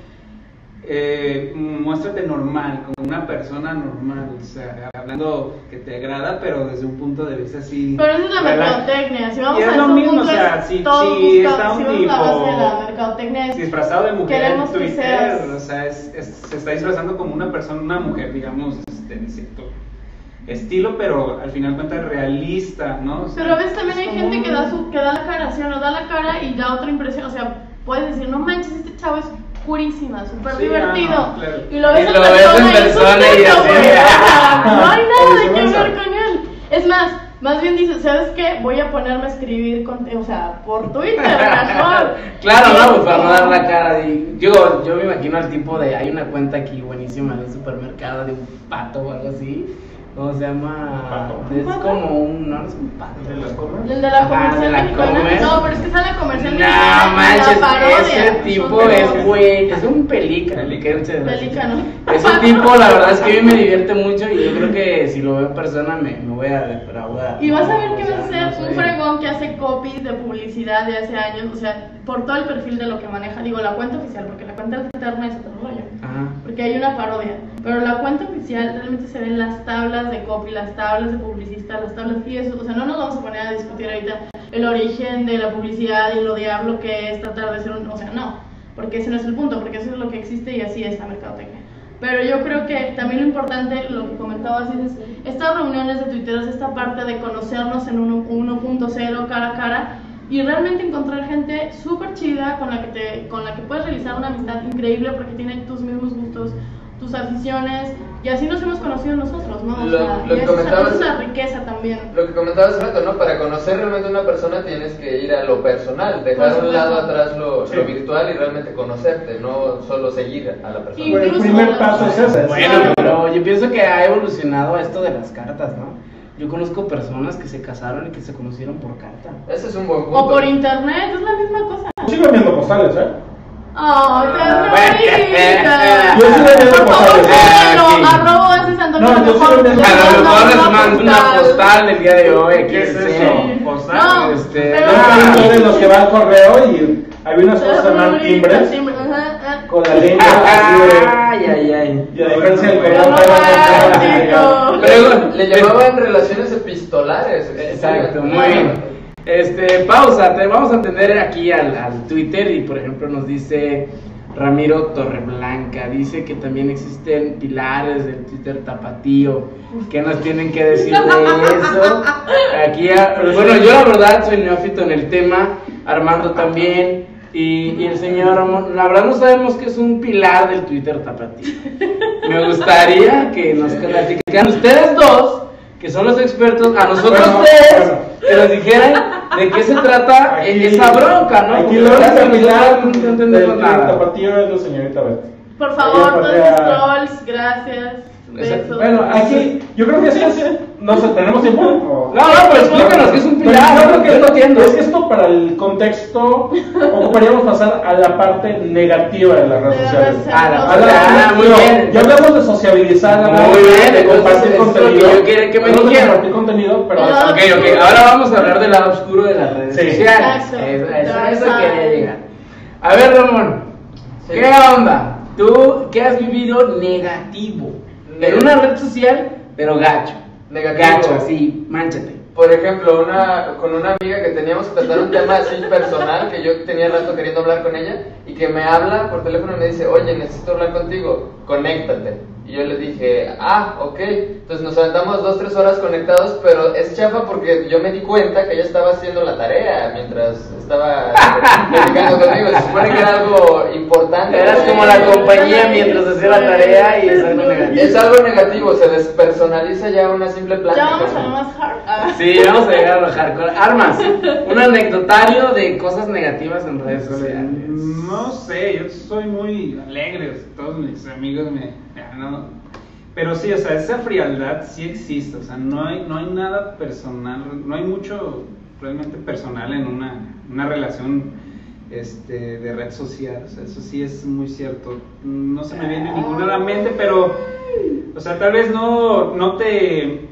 muéstrate normal, como una persona normal, o sea, hablando que te agrada, pero desde un punto de vista así. Pero eso es la mercadotecnia, si vamos y es a lo eso mismo, punto, o sea, si está un tipo la mercadotecnia es disfrazado de mujer en Twitter, o sea, se está disfrazando como una persona, una mujer, digamos, de cierto estilo, pero al final cuenta realista, ¿no? O sea, pero a veces también hay gente que da la cara, ¿sí o no? Da la cara y da otra impresión, o sea, puedes decir, no manches, este chavo es purísima, súper divertido. No, claro. Y lo ves en persona y así. No hay nada de qué ver con él. Es más bien dices, ¿sabes qué? Voy a ponerme a escribir por Twitter, mejor. Claro, no, pues para no dar la cara. Yo me imagino al tipo de, hay una cuenta aquí buenísima de un supermercado de un pato o algo así. ¿Cómo se llama? Es como un... No, es un pato. ¿De las Comer? El de la comercial mexicana. No, pero es que sale No comercial mexicana. manches, ese tipo es güey, es un pelícano. Pelícano. Ese tipo, la verdad es que a mí me divierte mucho y yo creo que si lo veo en persona me voy a defraudar. Y vas a ver que va a ser un fregón que hace copies de publicidad de hace años, o sea, por todo el perfil de lo que maneja. Digo, la cuenta oficial, porque la cuenta alterna es otro rollo. Ajá. Porque hay una parodia. Pero la cuenta oficial realmente se ven las tablas de copy, las tablas de publicista, las tablas y eso. O sea, no nos vamos a poner a discutir ahorita el origen de la publicidad y lo diablo que es tratar de ser un... O sea, no, porque ese no es el punto, porque eso es lo que existe y así es la mercadotecnia. Pero yo creo que también lo importante, lo que comentabas, es estas reuniones de tuiteros, esta parte de conocernos en 1.0 cara a cara y realmente encontrar gente súper chida con la que puedes realizar una amistad increíble porque tiene tus mismos gustos, tus aficiones, y así nos hemos conocido nosotros, ¿no? O sea, esa es la riqueza también. Lo que comentabas hace rato, ¿no? Para conocer realmente a una persona tienes que ir a lo personal, dejar a un lado atrás lo virtual y realmente conocerte, no solo seguir a la persona. Bueno, el primer paso es ese. Bueno, pero yo pienso que ha evolucionado esto de las cartas, ¿no? Yo conozco personas que se casaron y que se conocieron por carta. Ese es un buen punto. O por internet, es la misma cosa. Sigo enviando postales, ¿eh? ¡Oh, bueno, Yo sigo enviando postales. Arroba haces Antonio. No, yo sigo enviando A lo mejor les postales. mando una postal el día de hoy. ¿Qué es sé. eso? ¿Postal? No, Yo soy de los que va al correo y había unas cosas que se llaman timbres con la lengua así de... Ay. Y a diferencia del Pero correo, romántico. Pero le llamaban relaciones epistolares. Exacto, muy bien. Pausa, vamos a atender aquí al Twitter y por ejemplo nos dice Ramiro Torreblanca, dice que también existen pilares del Twitter tapatío. ¿Qué nos tienen que decir de eso? Aquí, bueno, yo la verdad soy neófito en el tema, Armando también, y el señor, la verdad no sabemos qué es un pilar del Twitter tapatío. Me gustaría que nos platicaran ustedes dos, que son los expertos, a nosotros tres, que nos dijeran de qué se trata Aquí- esa bronca, ¿no? Aquí Porque lo la verdad único es que pilar no entendemos del nada. tapatío es la señorita Betty. Por favor, Ella todos podría- los trolls, gracias. Besos. Bueno, aquí yo creo que sí es, no sé, ¿tenemos tiempo? No, pero explícanos qué es un Pero pilar. yo creo que yo no entiendo. es que esto para el contexto ocuparíamos pasar a la parte negativa de las redes De las sociales. redes Ah, la sociales. parte- Hablamos- muy no, bien. Ya hablamos de sociabilizar, hablamos Muy bien, de compartir entonces, es lo contenido. que yo quería que me Hablamos de dijeran. compartir contenido, pero Pero- Ok, ahora vamos a hablar del lado oscuro de las redes Sí. sociales. Exacto. Eso quería llegar. A ver, Ramón, Sí. ¿qué onda? ¿Tú qué has vivido negativo? En una red social, pero gacho. Negativo. Gacho, así, mánchate. Por ejemplo, con una amiga que teníamos que tratar un tema así personal, que yo tenía rato queriendo hablar con ella, y que me habla por teléfono y me dice, oye, necesito hablar contigo, conéctate. Y yo le dije, ok. Entonces nos aventamos 2-3 horas conectados, pero es chafa porque yo me di cuenta que ella estaba haciendo la tarea mientras estaba platicando conmigo. Se supone que era algo importante. Eras como la compañía mientras hacía la tarea y es algo negativo. Es algo negativo, se despersonaliza ya una simple plática. Ya vamos a lo más hard. Sí, vamos a llegar a lo hardcore. Armas, un anecdotario de cosas negativas en redes sociales. No sé, yo soy muy alegre, todos mis amigos no. Pero sí, o sea, esa frialdad sí existe, o sea, no hay nada personal, no hay mucho realmente personal en una relación de red social, o sea, eso sí es muy cierto. No se me viene ninguna a la mente, pero, o sea, tal vez no te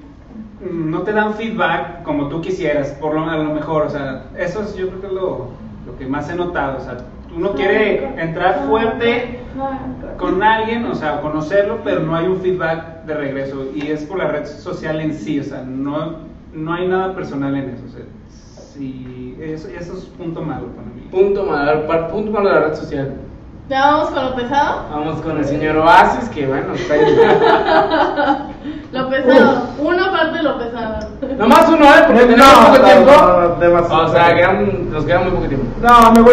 dan feedback como tú quisieras, a lo mejor, o sea, eso es, yo creo que es lo que más he notado, o sea, uno quiere entrar fuerte con alguien, o sea, conocerlo, pero no hay un feedback de regreso, y es por la red social en sí, o sea, no hay nada personal en eso, o sea, sí, eso es punto malo para mí. Punto malo de la red social. ¿Ya vamos con lo pesado? Vamos con el señor Oasis, que bueno, está ahí. Lo pesado. Una parte de lo pesado. Nomás uno, porque tenemos poco tiempo. demasiado. O sea, nos queda muy poco tiempo. No, me voy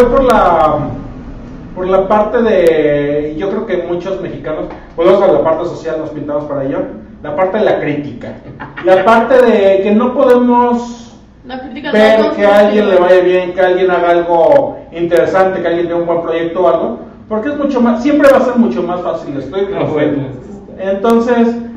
por la parte de, yo creo que muchos mexicanos, volvemos a la parte social, nos pintamos para ello, la parte de la crítica, la parte de que no podemos La crítica ver no que a alguien le vaya bien, que alguien haga algo interesante, que alguien tenga un buen proyecto o algo, porque es mucho más, siempre va a ser mucho más fácil, estoy No, bueno. Entonces,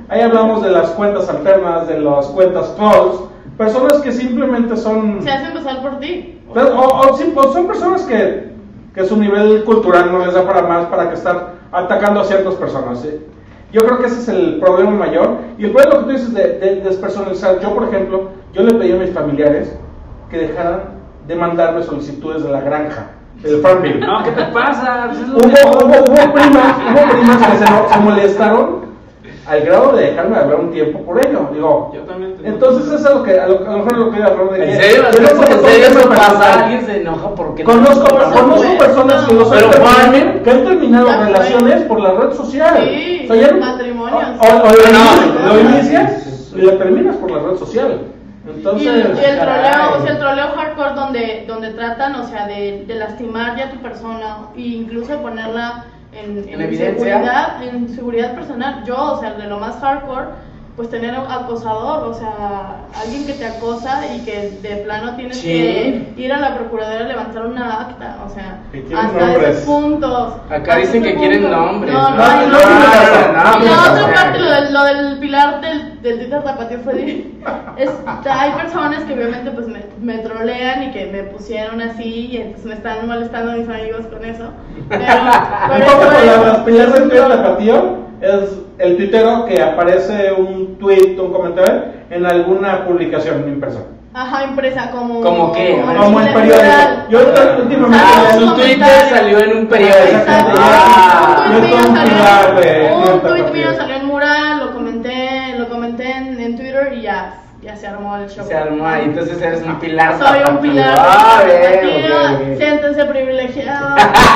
Ahí hablamos de las cuentas alternas, de las cuentas trolls, personas que simplemente son... Se hacen pasar por ti. O son personas que su nivel cultural no les da para más, para que estar atacando a ciertas personas. ¿Sí? Yo creo que ese es el problema mayor. Y el problema que tú dices de despersonalizar. Yo, por ejemplo, yo le pedí a mis familiares que dejaran de mandarme solicitudes de la granja, del Farmville. No, ¿qué te pasa? Hubo primas que se molestaron al grado de dejarme hablar un tiempo por ello. Digo, yo también entonces eso es a lo mejor lo que iba a hablar de ¿En que... serio? ¿En serio eso pasa? ¿Alguien se enoja porque Conozco personas que los que han terminado Ya relaciones por la red social. Sí, O sea, ya- matrimonios. Lo inicias y lo terminas por la red social. Entonces, Y el caray. troleo hardcore donde tratan, o sea, de lastimar ya a tu persona e incluso de ponerla ¿En evidencia? seguridad personal. Yo, o sea, de lo más hardcore, pues tener acosador, o sea, alguien que te acosa y que de plano tienes Sí. que ir a la procuraduría a levantar una acta, o sea, Que quieren hasta nombres. esos puntos. Acá hasta dicen ese que quieren punto. nombres. No, No, no, no, no. no, Y la no, otra no. parte, lo del pilar del Twitter Tapatío fue hay personas que obviamente pues me trolean y que me pusieron así y entonces me están molestando a mis amigos con eso. Pero en pocas palabras, Pilar del Twitter Tapatío es el tuitero que aparece un tweet, un comentario en alguna publicación impresa. Ajá, impresa como... ¿Cómo qué? Como en periódico. Yo últimamente Su Twitter salió en un periódico. Exacto. Ah. Yo tengo un pilar de Un Twitter tweet Tapatío. mío salió en mural, lo comenté en Twitter y ya se armó el show. Se armó ahí, entonces eres un pilar. Soy un pilar. Ah, Tapatío, bien, ok. siéntense privilegiados.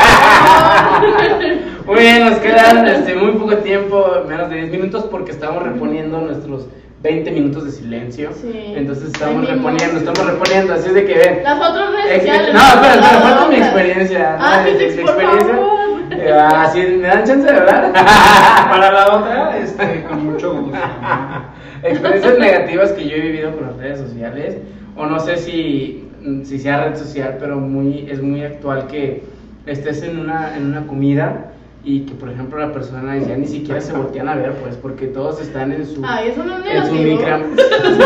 Muy bien, nos quedan muy poco tiempo, menos de 10 minutos, porque estamos reponiendo nuestros 20 minutos de silencio. Sí. Entonces estamos Venimos. reponiendo, así es de que ven. Las otras redes sociales. No, espera, las falta mi otras. experiencia. Ah, ¿no? sí, Mi por favor. Sí, ¿me dan chance de hablar? Para la otra, con mucho gusto. Experiencias negativas que yo he vivido con las redes sociales, o no sé si sea red social, pero es muy actual que estés en una comida y que, por ejemplo, la persona ya ni siquiera se voltean a ver, pues, porque todos están en su... Ay, eso no es en su negativo.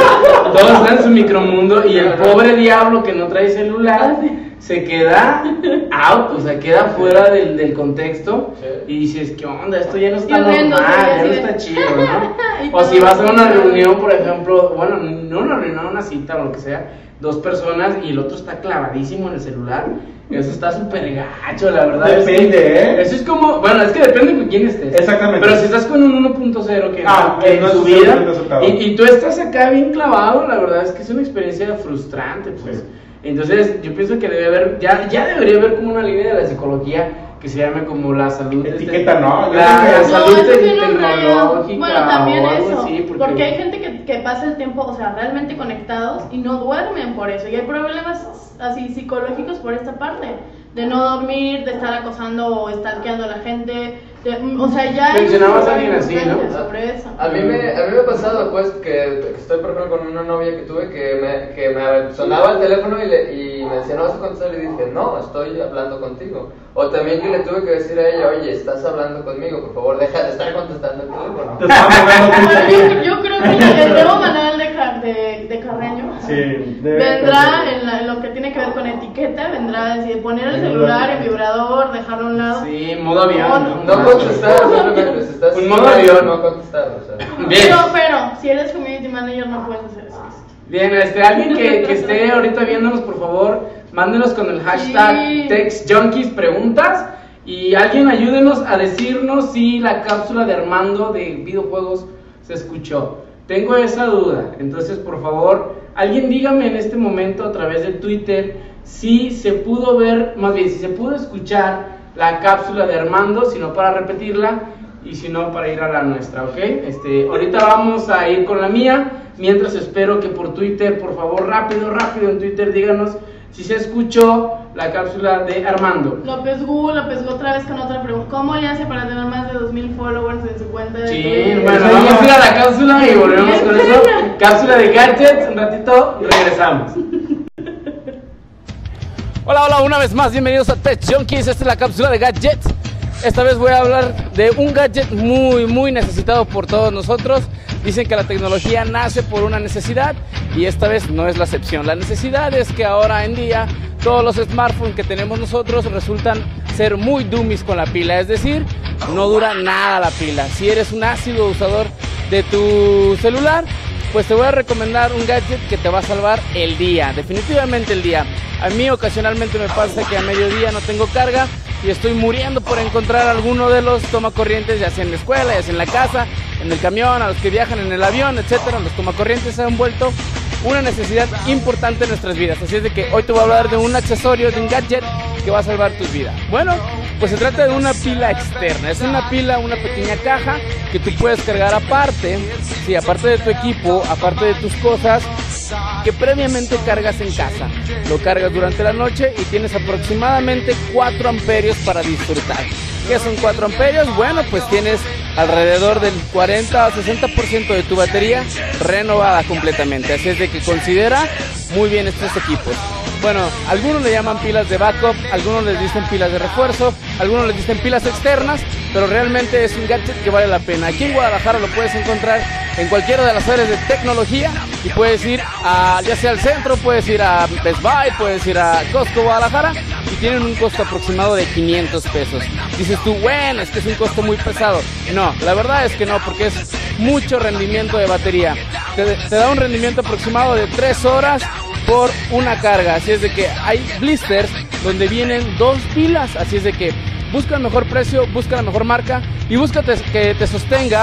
todos están en su micromundo y el pobre diablo que no trae celular se queda out, o sea, queda fuera del contexto. Sí. Y dices, ¿qué onda? Esto ya no está Y riéndose, normal, ya así no de- está chido, ¿no? Y O si todo vas a una así. reunión, por ejemplo, bueno, no una reunión, una cita o lo que sea, 2 personas y el otro está clavadísimo en el celular. Eso está súper gacho, la verdad. Depende, Eso es como, bueno, es que depende con quién estés. Exactamente. Pero si estás con un 1.0 que, que no en es tu vida socialmente aceptado. y tú estás acá bien clavado, la verdad es que es una experiencia frustrante, pues. Sí. Entonces, yo pienso que debe haber, ya debería haber como una línea de la psicología que se llame como la salud. Etiqueta, ¿no? Yo La creo que- salud No, eso sí lo tecnológica. creo. Bueno, también o algo eso. así, porque hay gente que pasa el tiempo, o sea, realmente conectados y no duermen por eso. Y hay problemas así psicológicos por esta parte. De no dormir, de estar acosando o stalkeando a la gente. O sea, ya hay Mencionabas un a alguien así, estudio ¿no? sobre eso. A mí me ha pasado, pues, que estoy, por ejemplo, con una novia que tuve que me sonaba el teléfono y me decía, no vas a contestar, y dije, no, estoy hablando contigo. O también que le tuve que decir a ella, oye, estás hablando conmigo, por favor, deja de estar contestando el teléfono. Te estaba mandando tweets Bueno, aquí. yo creo que el nuevo manual de Carreño Sí, vendrá en lo que tiene que ver con etiqueta, vendrá así, de poner el celular en vibrador, dejarlo a un lado. Sí, modo avión. No contestar, simplemente, si estás Un modo avión. no contestar, o sea. Bien. Pero, si eres community manager no puedes hacer eso. Bien, alguien que esté ahorita viéndonos, por favor, mándenos con el hashtag Sí. TextJunkies preguntas y alguien ayúdenos a decirnos si la cápsula de Armando de videojuegos se escuchó. Tengo esa duda, entonces por favor, alguien dígame en este momento a través de Twitter si se pudo ver, más bien, si se pudo escuchar la cápsula de Armando, si no para repetirla y si no para ir a la nuestra, ¿ok? Ahorita vamos a ir con la mía, mientras espero que por Twitter, por favor, rápido en Twitter díganos si se escuchó la cápsula de Armando. López Gu otra vez con otra pregunta. ¿Cómo le hace para tener más de 2,000 followers en su cuenta de Sí, Twitter? bueno, vamos a ir a la cápsula y volvemos con eso. Cápsula de gadgets, un ratito y regresamos. Hola, una vez más, bienvenidos a Tech Junkies. Esta es la cápsula de gadgets. esta vez voy a hablar de un gadget muy necesitado por todos nosotros. Dicen que la tecnología nace por una necesidad y esta vez no es la excepción. La necesidad es que ahora en día todos los smartphones que tenemos nosotros resultan ser muy dummies con la pila, es decir, no dura nada la pila. Si eres un ácido usador de tu celular, pues te voy a recomendar un gadget que te va a salvar el día, definitivamente el día. A mí ocasionalmente me pasa que a mediodía no tengo carga y estoy muriendo por encontrar alguno de los tomacorrientes, ya sea en la escuela, ya sea en la casa, en el camión, a los que viajan en el avión, etcétera. Los tomacorrientes se han vuelto una necesidad importante en nuestras vidas, así es de que hoy te voy a hablar de un accesorio, de un gadget que va a salvar tu vida. Bueno, pues se trata de una pila externa. Es una pila, una pequeña caja que tú puedes cargar aparte, sí, aparte de tu equipo, aparte de tus cosas que previamente cargas en casa. Lo cargas durante la noche y tienes aproximadamente 4 amperios para disfrutar. ¿Qué son 4 amperios? Bueno, pues tienes alrededor del 40 a 60% de tu batería renovada completamente. Así es de que considera muy bien estos equipos. Bueno, algunos le llaman pilas de backup, algunos les dicen pilas de refuerzo, algunos les dicen pilas externas, pero realmente es un gadget que vale la pena. Aquí en Guadalajara lo puedes encontrar en cualquiera de las áreas de tecnología y puedes ir a, ya sea al centro, puedes ir a Best Buy, puedes ir a Costco Guadalajara y tienen un costo aproximado de 500 pesos. Dices tú, bueno, es que es un costo muy pesado. No, la verdad es que no, porque es mucho rendimiento de batería. Te da un rendimiento aproximado de 3 horas por una carga, así es de que hay blisters donde vienen 2 pilas, así es de que busca el mejor precio, busca la mejor marca y busca que te sostenga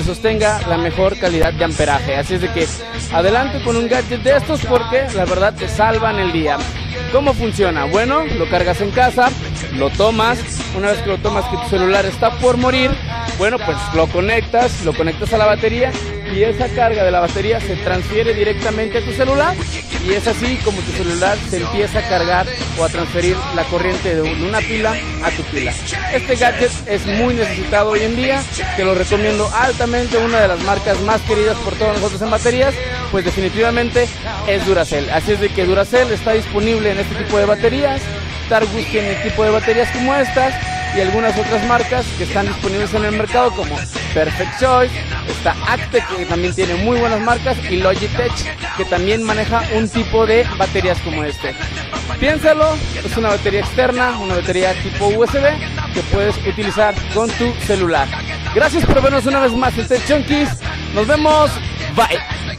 la mejor calidad de amperaje. Así es de que adelante con un gadget de estos porque la verdad te salvan el día. ¿Cómo funciona? Bueno, lo cargas en casa, lo tomas, una vez que lo tomas que tu celular está por morir, bueno, pues lo conectas a la batería y esa carga de la batería se transfiere directamente a tu celular y es así como tu celular se empieza a cargar o a transferir la corriente de una pila a tu pila. Este gadget es muy necesitado hoy en día, te lo recomiendo altamente. Una de las marcas más queridas por todos nosotros en baterías, pues definitivamente es Duracell. Así es de que Duracell está disponible en este tipo de baterías, Targus tiene tipo de baterías como estas y algunas otras marcas que están disponibles en el mercado como Perfect Choice, está Acte que también tiene muy buenas marcas y Logitech que también maneja un tipo de baterías como este. Piénsalo, es una batería externa, una batería tipo USB que puedes utilizar con tu celular. Gracias por vernos una vez más en Tech Junkies, nos vemos, bye.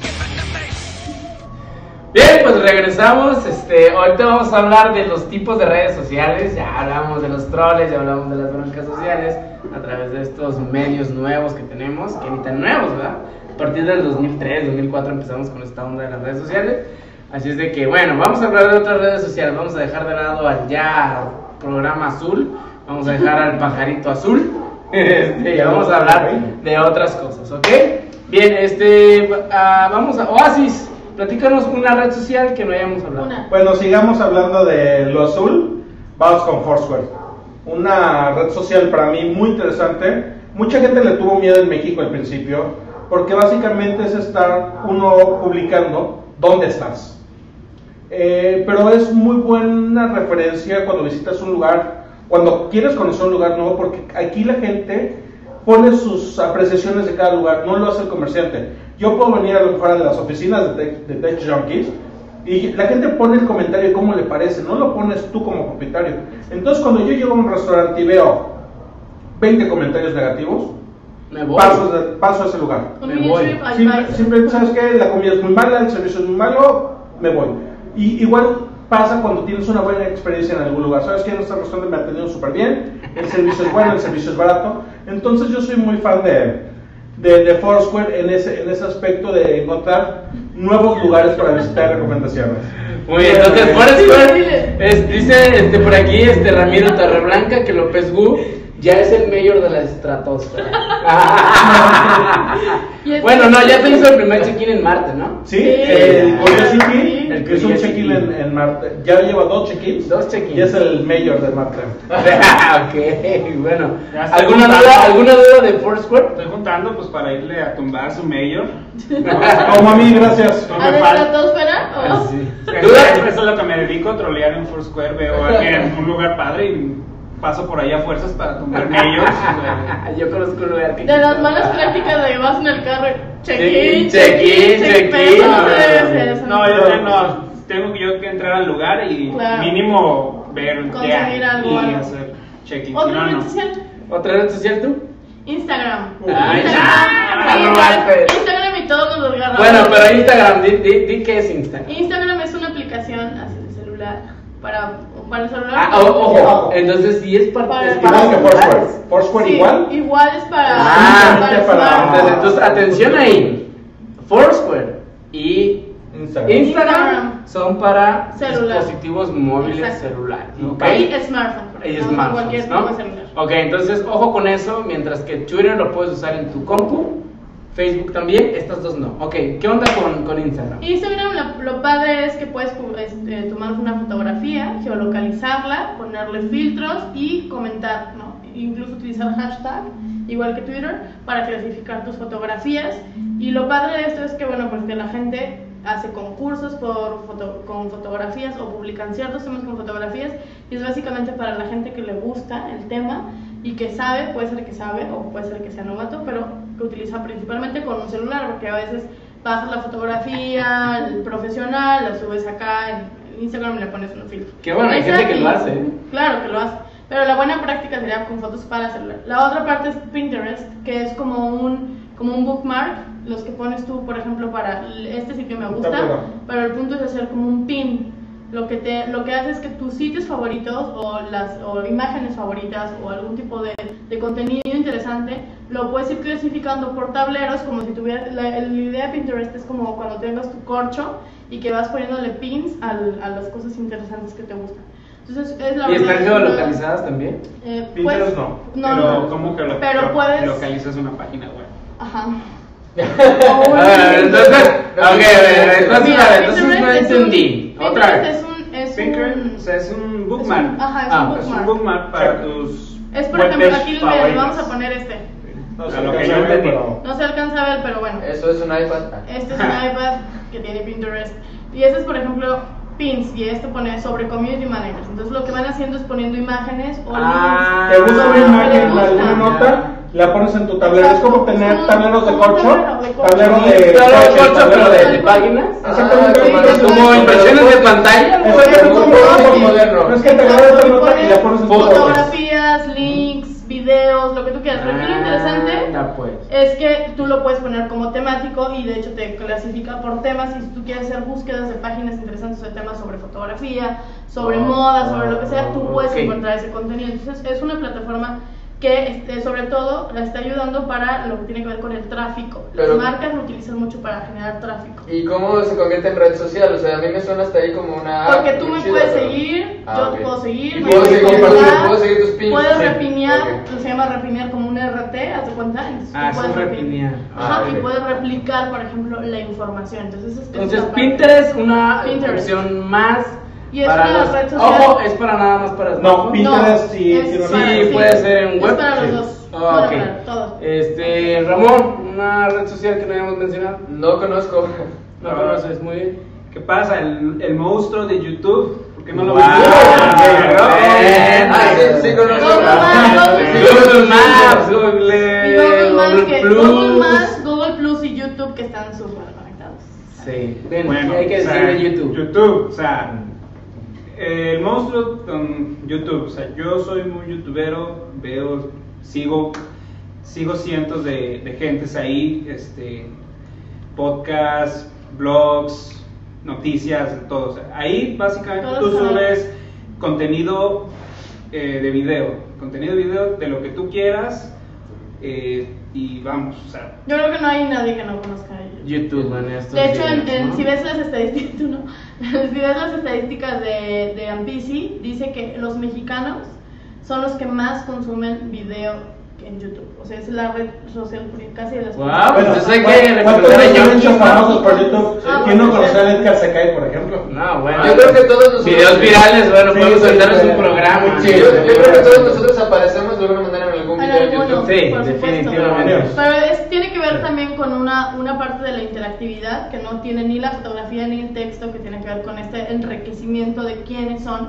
Bien, pues regresamos. Ahorita vamos a hablar de los tipos de redes sociales. Ya hablamos de los troles, ya hablamos de las broncas sociales a través de estos medios nuevos que tenemos, que ni tan nuevos, ¿verdad? A partir del 2003, 2004 empezamos con esta onda de las redes sociales. Así es de que, bueno, vamos a hablar de otras redes sociales. Vamos a dejar de lado al ya programa azul, vamos a dejar al pajarito azul y vamos a hablar de otras cosas, ¿ok? Bien, vamos a Oasis. Platícanos una red social que no hayamos hablado. Bueno, sigamos hablando de lo azul. Vamos con Foursquare. Una red social para mí muy interesante. Mucha gente le tuvo miedo en México al principio, porque básicamente es estar uno publicando dónde estás. Pero es muy buena referencia cuando visitas un lugar, cuando quieres conocer un lugar nuevo, porque aquí la gente pone sus apreciaciones de cada lugar, no lo hace el comerciante. Yo puedo venir a lo que fuera de las oficinas de Tech Junkies y la gente pone el comentario de cómo le parece, no lo pones tú como propietario. Entonces cuando yo llego a un restaurante y veo 20 comentarios negativos, me voy. Paso a ese lugar. Me voy. Simplemente, ¿sabes qué? La comida es muy mala, el servicio es muy malo, me voy. Y igual pasa cuando tienes una buena experiencia en algún lugar. ¿Sabes qué? En este restaurante me ha atendido súper bien, el servicio es bueno, el servicio es barato. Entonces yo soy muy fan de Foursquare en ese aspecto de encontrar nuevos lugares para visitar, recomendaciones. Muy bien, entonces Foursquare dice por aquí Ramiro Torreblanca que López Gu ya es el mayor de la estratosfera. Bueno, no, ya te hizo el primer check-in en Marte, ¿no? Sí, el Curiosity, el que es un check-in en Marte, ya lleva 2 check-ins. 2 check-ins. Y es el mayor de Marte. Ok, bueno. ¿Alguna duda de Foursquare? Estoy juntando pues para irle a tumbar su mayor. Como a mí, gracias. ¿A la estratosfera? Sí. Eso es lo que me dedico, a trolear en Foursquare. Veo en un lugar padre y paso por allá a fuerzas para tomarme ellos. Yo conozco un lugar que... De las malas prácticas de que vas en el carro, Check-in. No, yo no. Tengo yo que entrar al lugar y mínimo ver conseguir algo y hacer check-in. ¿Otra red social? ¿Otra red social tú? Instagram. Instagram y todos nos agarramos. Bueno, pero Instagram, di qué es Instagram. Instagram es una aplicación así de celular para el celular. Ah, ojo. Entonces sí es para igual que Foursquare. Foursquare sí, igual es para entonces atención ahí. Foursquare y Instagram son para dispositivos móviles celulares. Y smartphone. Cualquier tipo de celular. Ok, entonces ojo con eso, mientras que Twitter lo puedes usar en tu compu, Facebook también, estas dos no. Ok, ¿qué onda con Instagram? Instagram lo padre es que puedes tomar una fotografía, geolocalizarla, ponerle filtros y comentar, ¿no? Incluso utilizar hashtag, igual que Twitter, para clasificar tus fotografías. Y lo padre de esto es que, bueno, pues que la gente hace concursos con fotografías o publican ciertos temas con fotografías, y es básicamente para la gente que le gusta el tema y que sabe, puede ser que sabe o puede ser que sea novato, pero que utiliza principalmente con un celular, porque a veces bajas la fotografía el profesional, la subes acá en Instagram y le pones un filtro. Qué bueno, hay gente que lo hace. Claro que lo hace, pero la buena práctica sería con fotos para celular. La otra parte es Pinterest, que es como un bookmark, los que pones tú, por ejemplo, para este sitio me gusta, pero el punto es hacer como un pin. Lo que hace es que tus sitios favoritos o imágenes favoritas o algún tipo de contenido interesante lo puedes ir clasificando por tableros, como si tuvieras la idea de Pinterest es como cuando tengas tu corcho y que vas poniéndole pins a las cosas interesantes que te gustan. Entonces, ¿Y están geolocalizadas también? Pinterest pero no. ¿cómo que puedes localizas una página web? Ajá. Entonces no entendí. Otra vez. Pinterest es un bookmark. Es un bookmark para tus. Es por ejemplo, aquí les vamos a poner este. No se alcanza a ver, pero bueno. Eso es un iPad. Este es un iPad que tiene Pinterest. Y este es, por ejemplo, pins, y esto pone sobre community managers. Entonces lo que van haciendo es poniendo imágenes o links. ¿Te gusta una imagen, alguna nota? La pones en tu tablero. Es como tener tableros de corcho. Tableros de corcho, pero de páginas. Exactamente. Como impresiones de pantalla. Exactamente. Moderno. Es que te agarras la nota y la pones en tu tablero. Fotografías, links, videos, lo que tú quieras. Lo interesante es que tú lo puedes poner como temático y de hecho te clasifica por temas. Y si tú quieres hacer búsquedas de páginas interesantes o de temas sobre fotografía, sobre moda, sobre lo que sea, tú puedes encontrar ese contenido. Entonces es una plataforma que sobre todo la está ayudando para lo que tiene que ver con el tráfico. Las marcas lo utilizan mucho para generar tráfico. ¿Y cómo se convierte en red social? O sea, a mí me suena hasta ahí como una app. Porque tú me puedes seguir, yo te puedo seguir, puedo seguir tus pins. Puedes repinear, se llama repinear como un RT, ¿haz de cuenta? Entonces, puedes repinear. Y puedes replicar, por ejemplo, la información. Entonces Pinterest, una versión más. Y es para las redes sociales. Ojo, es para nada más para No, Pinterest sí puede ser en web. Es para los dos. Para todos. Ramón, una red social que no habíamos mencionado. No conozco. No conoces, muy bien. ¿Qué pasa? El monstruo de YouTube. ¿Por qué no lo ves? Sí conozco. Google Plus y YouTube que están súper conectados. Sí, bueno, hay que decir de YouTube. YouTube, o sea, el monstruo con YouTube, o sea, yo soy muy youtubero, sigo cientos de gentes ahí, podcasts, blogs, noticias, de todo. O sea, ahí básicamente tú subes contenido de video de lo que tú quieras. Y vamos, o sea, yo creo que no hay nadie que no conozca YouTube en estos de hecho, días, si ves las estadísticas, de Ampisi, dice que los mexicanos son los que más consumen video en YouTube. O sea, es la red social casi de las personas. Pues hay que ¿cuántos famosos por YouTube? ¿Quién no conoce a Edgar Secay, por ejemplo? No, bueno. Yo creo que todos nosotros videos virales, bueno, podemos soltarles un programa. Sí, yo creo que todos nosotros aparecemos de alguna manera en algún video de YouTube. Sí, definitivamente. Pero tiene que ver también con una parte de la interactividad que no tiene ni la fotografía ni el texto, que tiene que ver con este enriquecimiento de quiénes son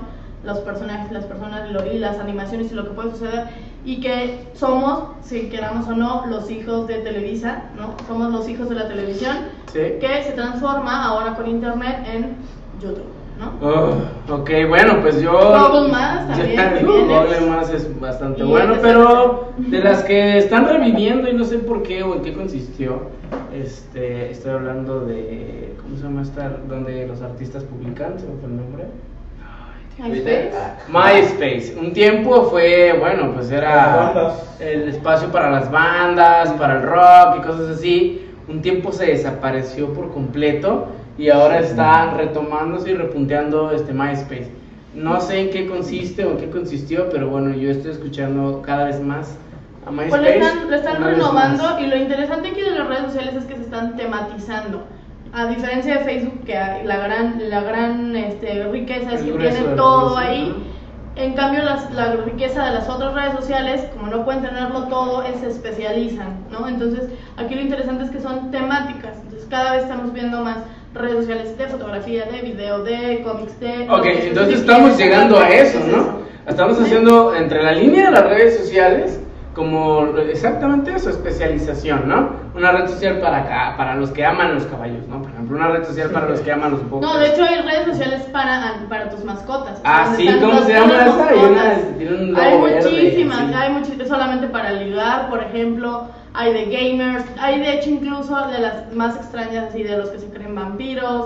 los personajes, las personas y las animaciones y lo que puede suceder, y que somos, si queramos o no, los hijos de Televisa, ¿no? Somos los hijos de la televisión, Sí. que se transforma ahora con internet en YouTube, ¿no? Oh, ok, bueno, pues yo... Google Maps también, ya, que Google vienes. Maps es bastante Y bueno, es pero de las que están reviviendo y no sé por qué o en qué consistió, estoy hablando de... ¿Cómo se llama esta? Donde los artistas publican, ¿se me fue el nombre? MySpace. MySpace. Un tiempo fue, bueno, pues Las era bandas. el espacio para las bandas, para el rock y cosas así. Un tiempo se desapareció por completo y ahora está retomándose y repunteando MySpace. No sé en qué consiste o en qué consistió, pero bueno, yo estoy escuchando cada vez más a MySpace. Pues lo están una vez renovando, más. y lo interesante aquí de las redes sociales es que se están tematizando. A diferencia de Facebook, que la gran riqueza es El que grueso tiene de todo todo, sí, ahí. ¿no? En cambio, la riqueza de las otras redes sociales, como no pueden tenerlo todo, se especializan, ¿no? Entonces, aquí lo interesante es que son temáticas. Entonces, cada vez estamos viendo más redes sociales de fotografía, de video, de cómics, de... Ok, entonces estamos llegando a eso, ¿no? Estamos haciendo entre la línea de las redes sociales como exactamente eso, especialización, ¿no? Una red social para los que aman los caballos, ¿no? Por ejemplo, una red social para los que aman los bocas. No, de hecho hay redes sociales para tus mascotas. Ah, donde sí, están ¿cómo las se llama puras esa? Hay una, mascotas. tiene un logo Hay verde, muchísimas, sí. hay muchísimas, solamente para ligar, por ejemplo, hay de gamers, hay de hecho incluso de las más extrañas, así de los que se creen vampiros,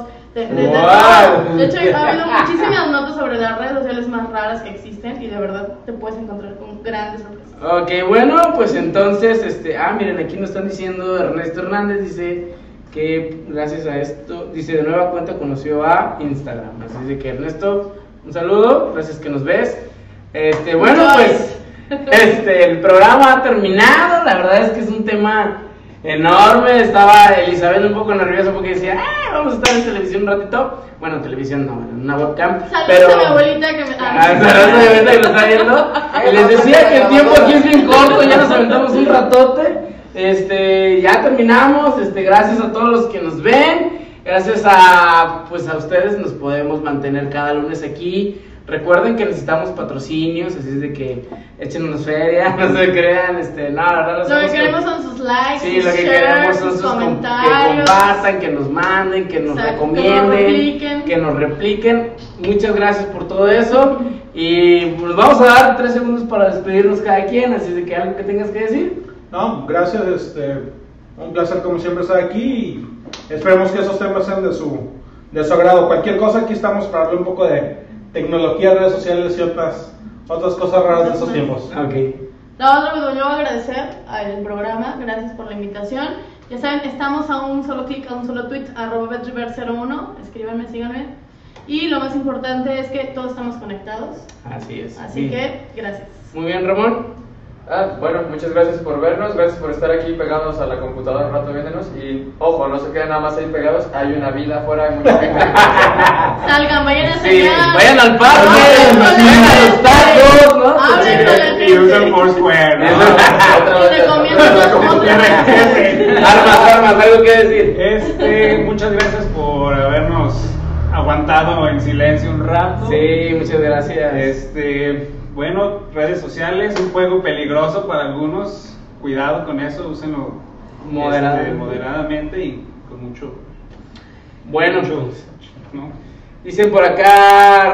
¡Wow! de hecho ha habido muchísimas notas sobre las redes sociales más raras que existen, y de verdad te puedes encontrar con grandes sorpresas. Ok, bueno, pues entonces, miren, aquí nos están diciendo, Ernesto Hernández dice que gracias a esto, dice, de nueva cuenta conoció a Instagram, así de que Ernesto, un saludo, gracias que nos ves. Bueno, pues, el programa ha terminado, la verdad es que es un tema enorme. Estaba Elizabeth un poco nerviosa porque decía, vamos a estar en televisión un ratito. Bueno, televisión no, en una webcam. Saludos a mi abuelita que me... Saludos a mi abuelita que lo está viendo. Y les decía que el tiempo aquí es bien corto, ya nos aventamos un ratote. Ya terminamos. Gracias a todos los que nos ven. Gracias a ustedes nos podemos mantener cada lunes aquí. Recuerden que necesitamos patrocinios, así es de que échenos feria, no se crean, no, la verdad lo que queremos son sus likes, sí, sus lo que shares, queremos son sus sus comentarios, que compartan, que nos manden, que nos exacto, recomienden, que nos repliquen. Muchas gracias por todo eso y nos vamos a dar 3 segundos para despedirnos cada quien, así es de que algo que tengas que decir. No, gracias, un placer como siempre estar aquí y esperemos que esos temas sean de su agrado. Cualquier cosa, aquí estamos para hablar un poco de tecnología, redes sociales y otras cosas raras de estos tiempos. Ok. La otra, pues yo agradecer al programa, gracias por la invitación. Ya saben, estamos a un solo clic, a un solo tweet, @betriver01, escríbanme, síganme. Y lo más importante es que todos estamos conectados. Así es. Así que, gracias. Muy bien, Ramón. Bueno, muchas gracias por vernos, gracias por estar aquí pegados a la computadora un rato viéndonos y ojo, no se queden nada más ahí pegados, hay una vida afuera, hay mucha gente. Salgan, vayan a Sí, cenar. vayan al parque, Hablen con vayan a los tacos, ¿no? Hablen con la Y usan gente. Foursquare, ¿no? Y recomiendan otra vez. Armas, algo que decir. Muchas gracias por habernos aguantado en silencio un rato. Sí, muchas gracias. Bueno, redes sociales, un juego peligroso para algunos. Cuidado con eso, úsenlo moderadamente y con mucho. Bueno, ¿no? dicen por acá,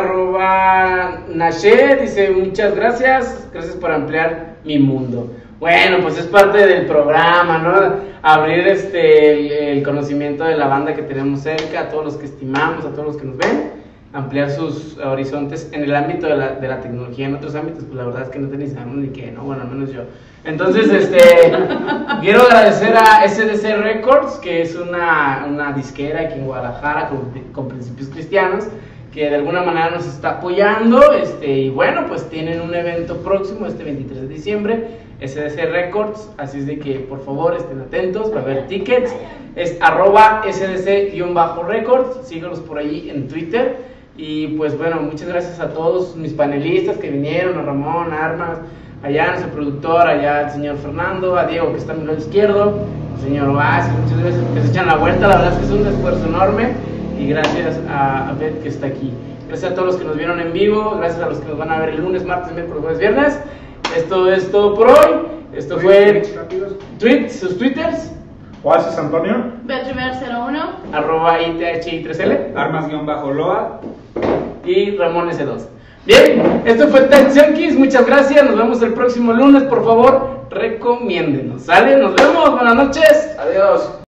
@Nashe, dice muchas gracias por ampliar mi mundo. Bueno, pues es parte del programa, ¿no? Abrir el conocimiento de la banda que tenemos cerca, a todos los que estimamos, a todos los que nos ven, ampliar sus horizontes en el ámbito de la tecnología. En otros ámbitos, pues la verdad es que no sabemos ni qué, ¿no? Bueno, al menos yo. Entonces, quiero agradecer a SDC Records, que es una disquera aquí en Guadalajara con principios cristianos, que de alguna manera nos está apoyando, y bueno, pues tienen un evento próximo, 23 de diciembre, SDC Records, así es de que por favor estén atentos, va a haber tickets, es @SDC_Records, síganos por ahí en Twitter. Y pues bueno, muchas gracias a todos mis panelistas que vinieron, a Ramón, a Armas, allá a nuestro productor, allá al señor Fernando, a Diego que está a mi lado izquierdo, al señor Oasis, muchas gracias porque se echan la vuelta, la verdad es que es un esfuerzo enorme, y gracias a Beth que está aquí. Gracias a todos los que nos vieron en vivo. Gracias a los que nos van a ver el lunes, martes, miércoles, jueves, viernes. Esto es todo por hoy. Esto fue sus twitters. Oasis Antonio. Betriver01. @ITHI3L. Armas-Loa. Y Ramón S2. Bien, esto fue Tech Junkies. Muchas gracias. Nos vemos el próximo lunes. Por favor, recomiéndenos. ¿Sale? Nos vemos. Buenas noches. Adiós.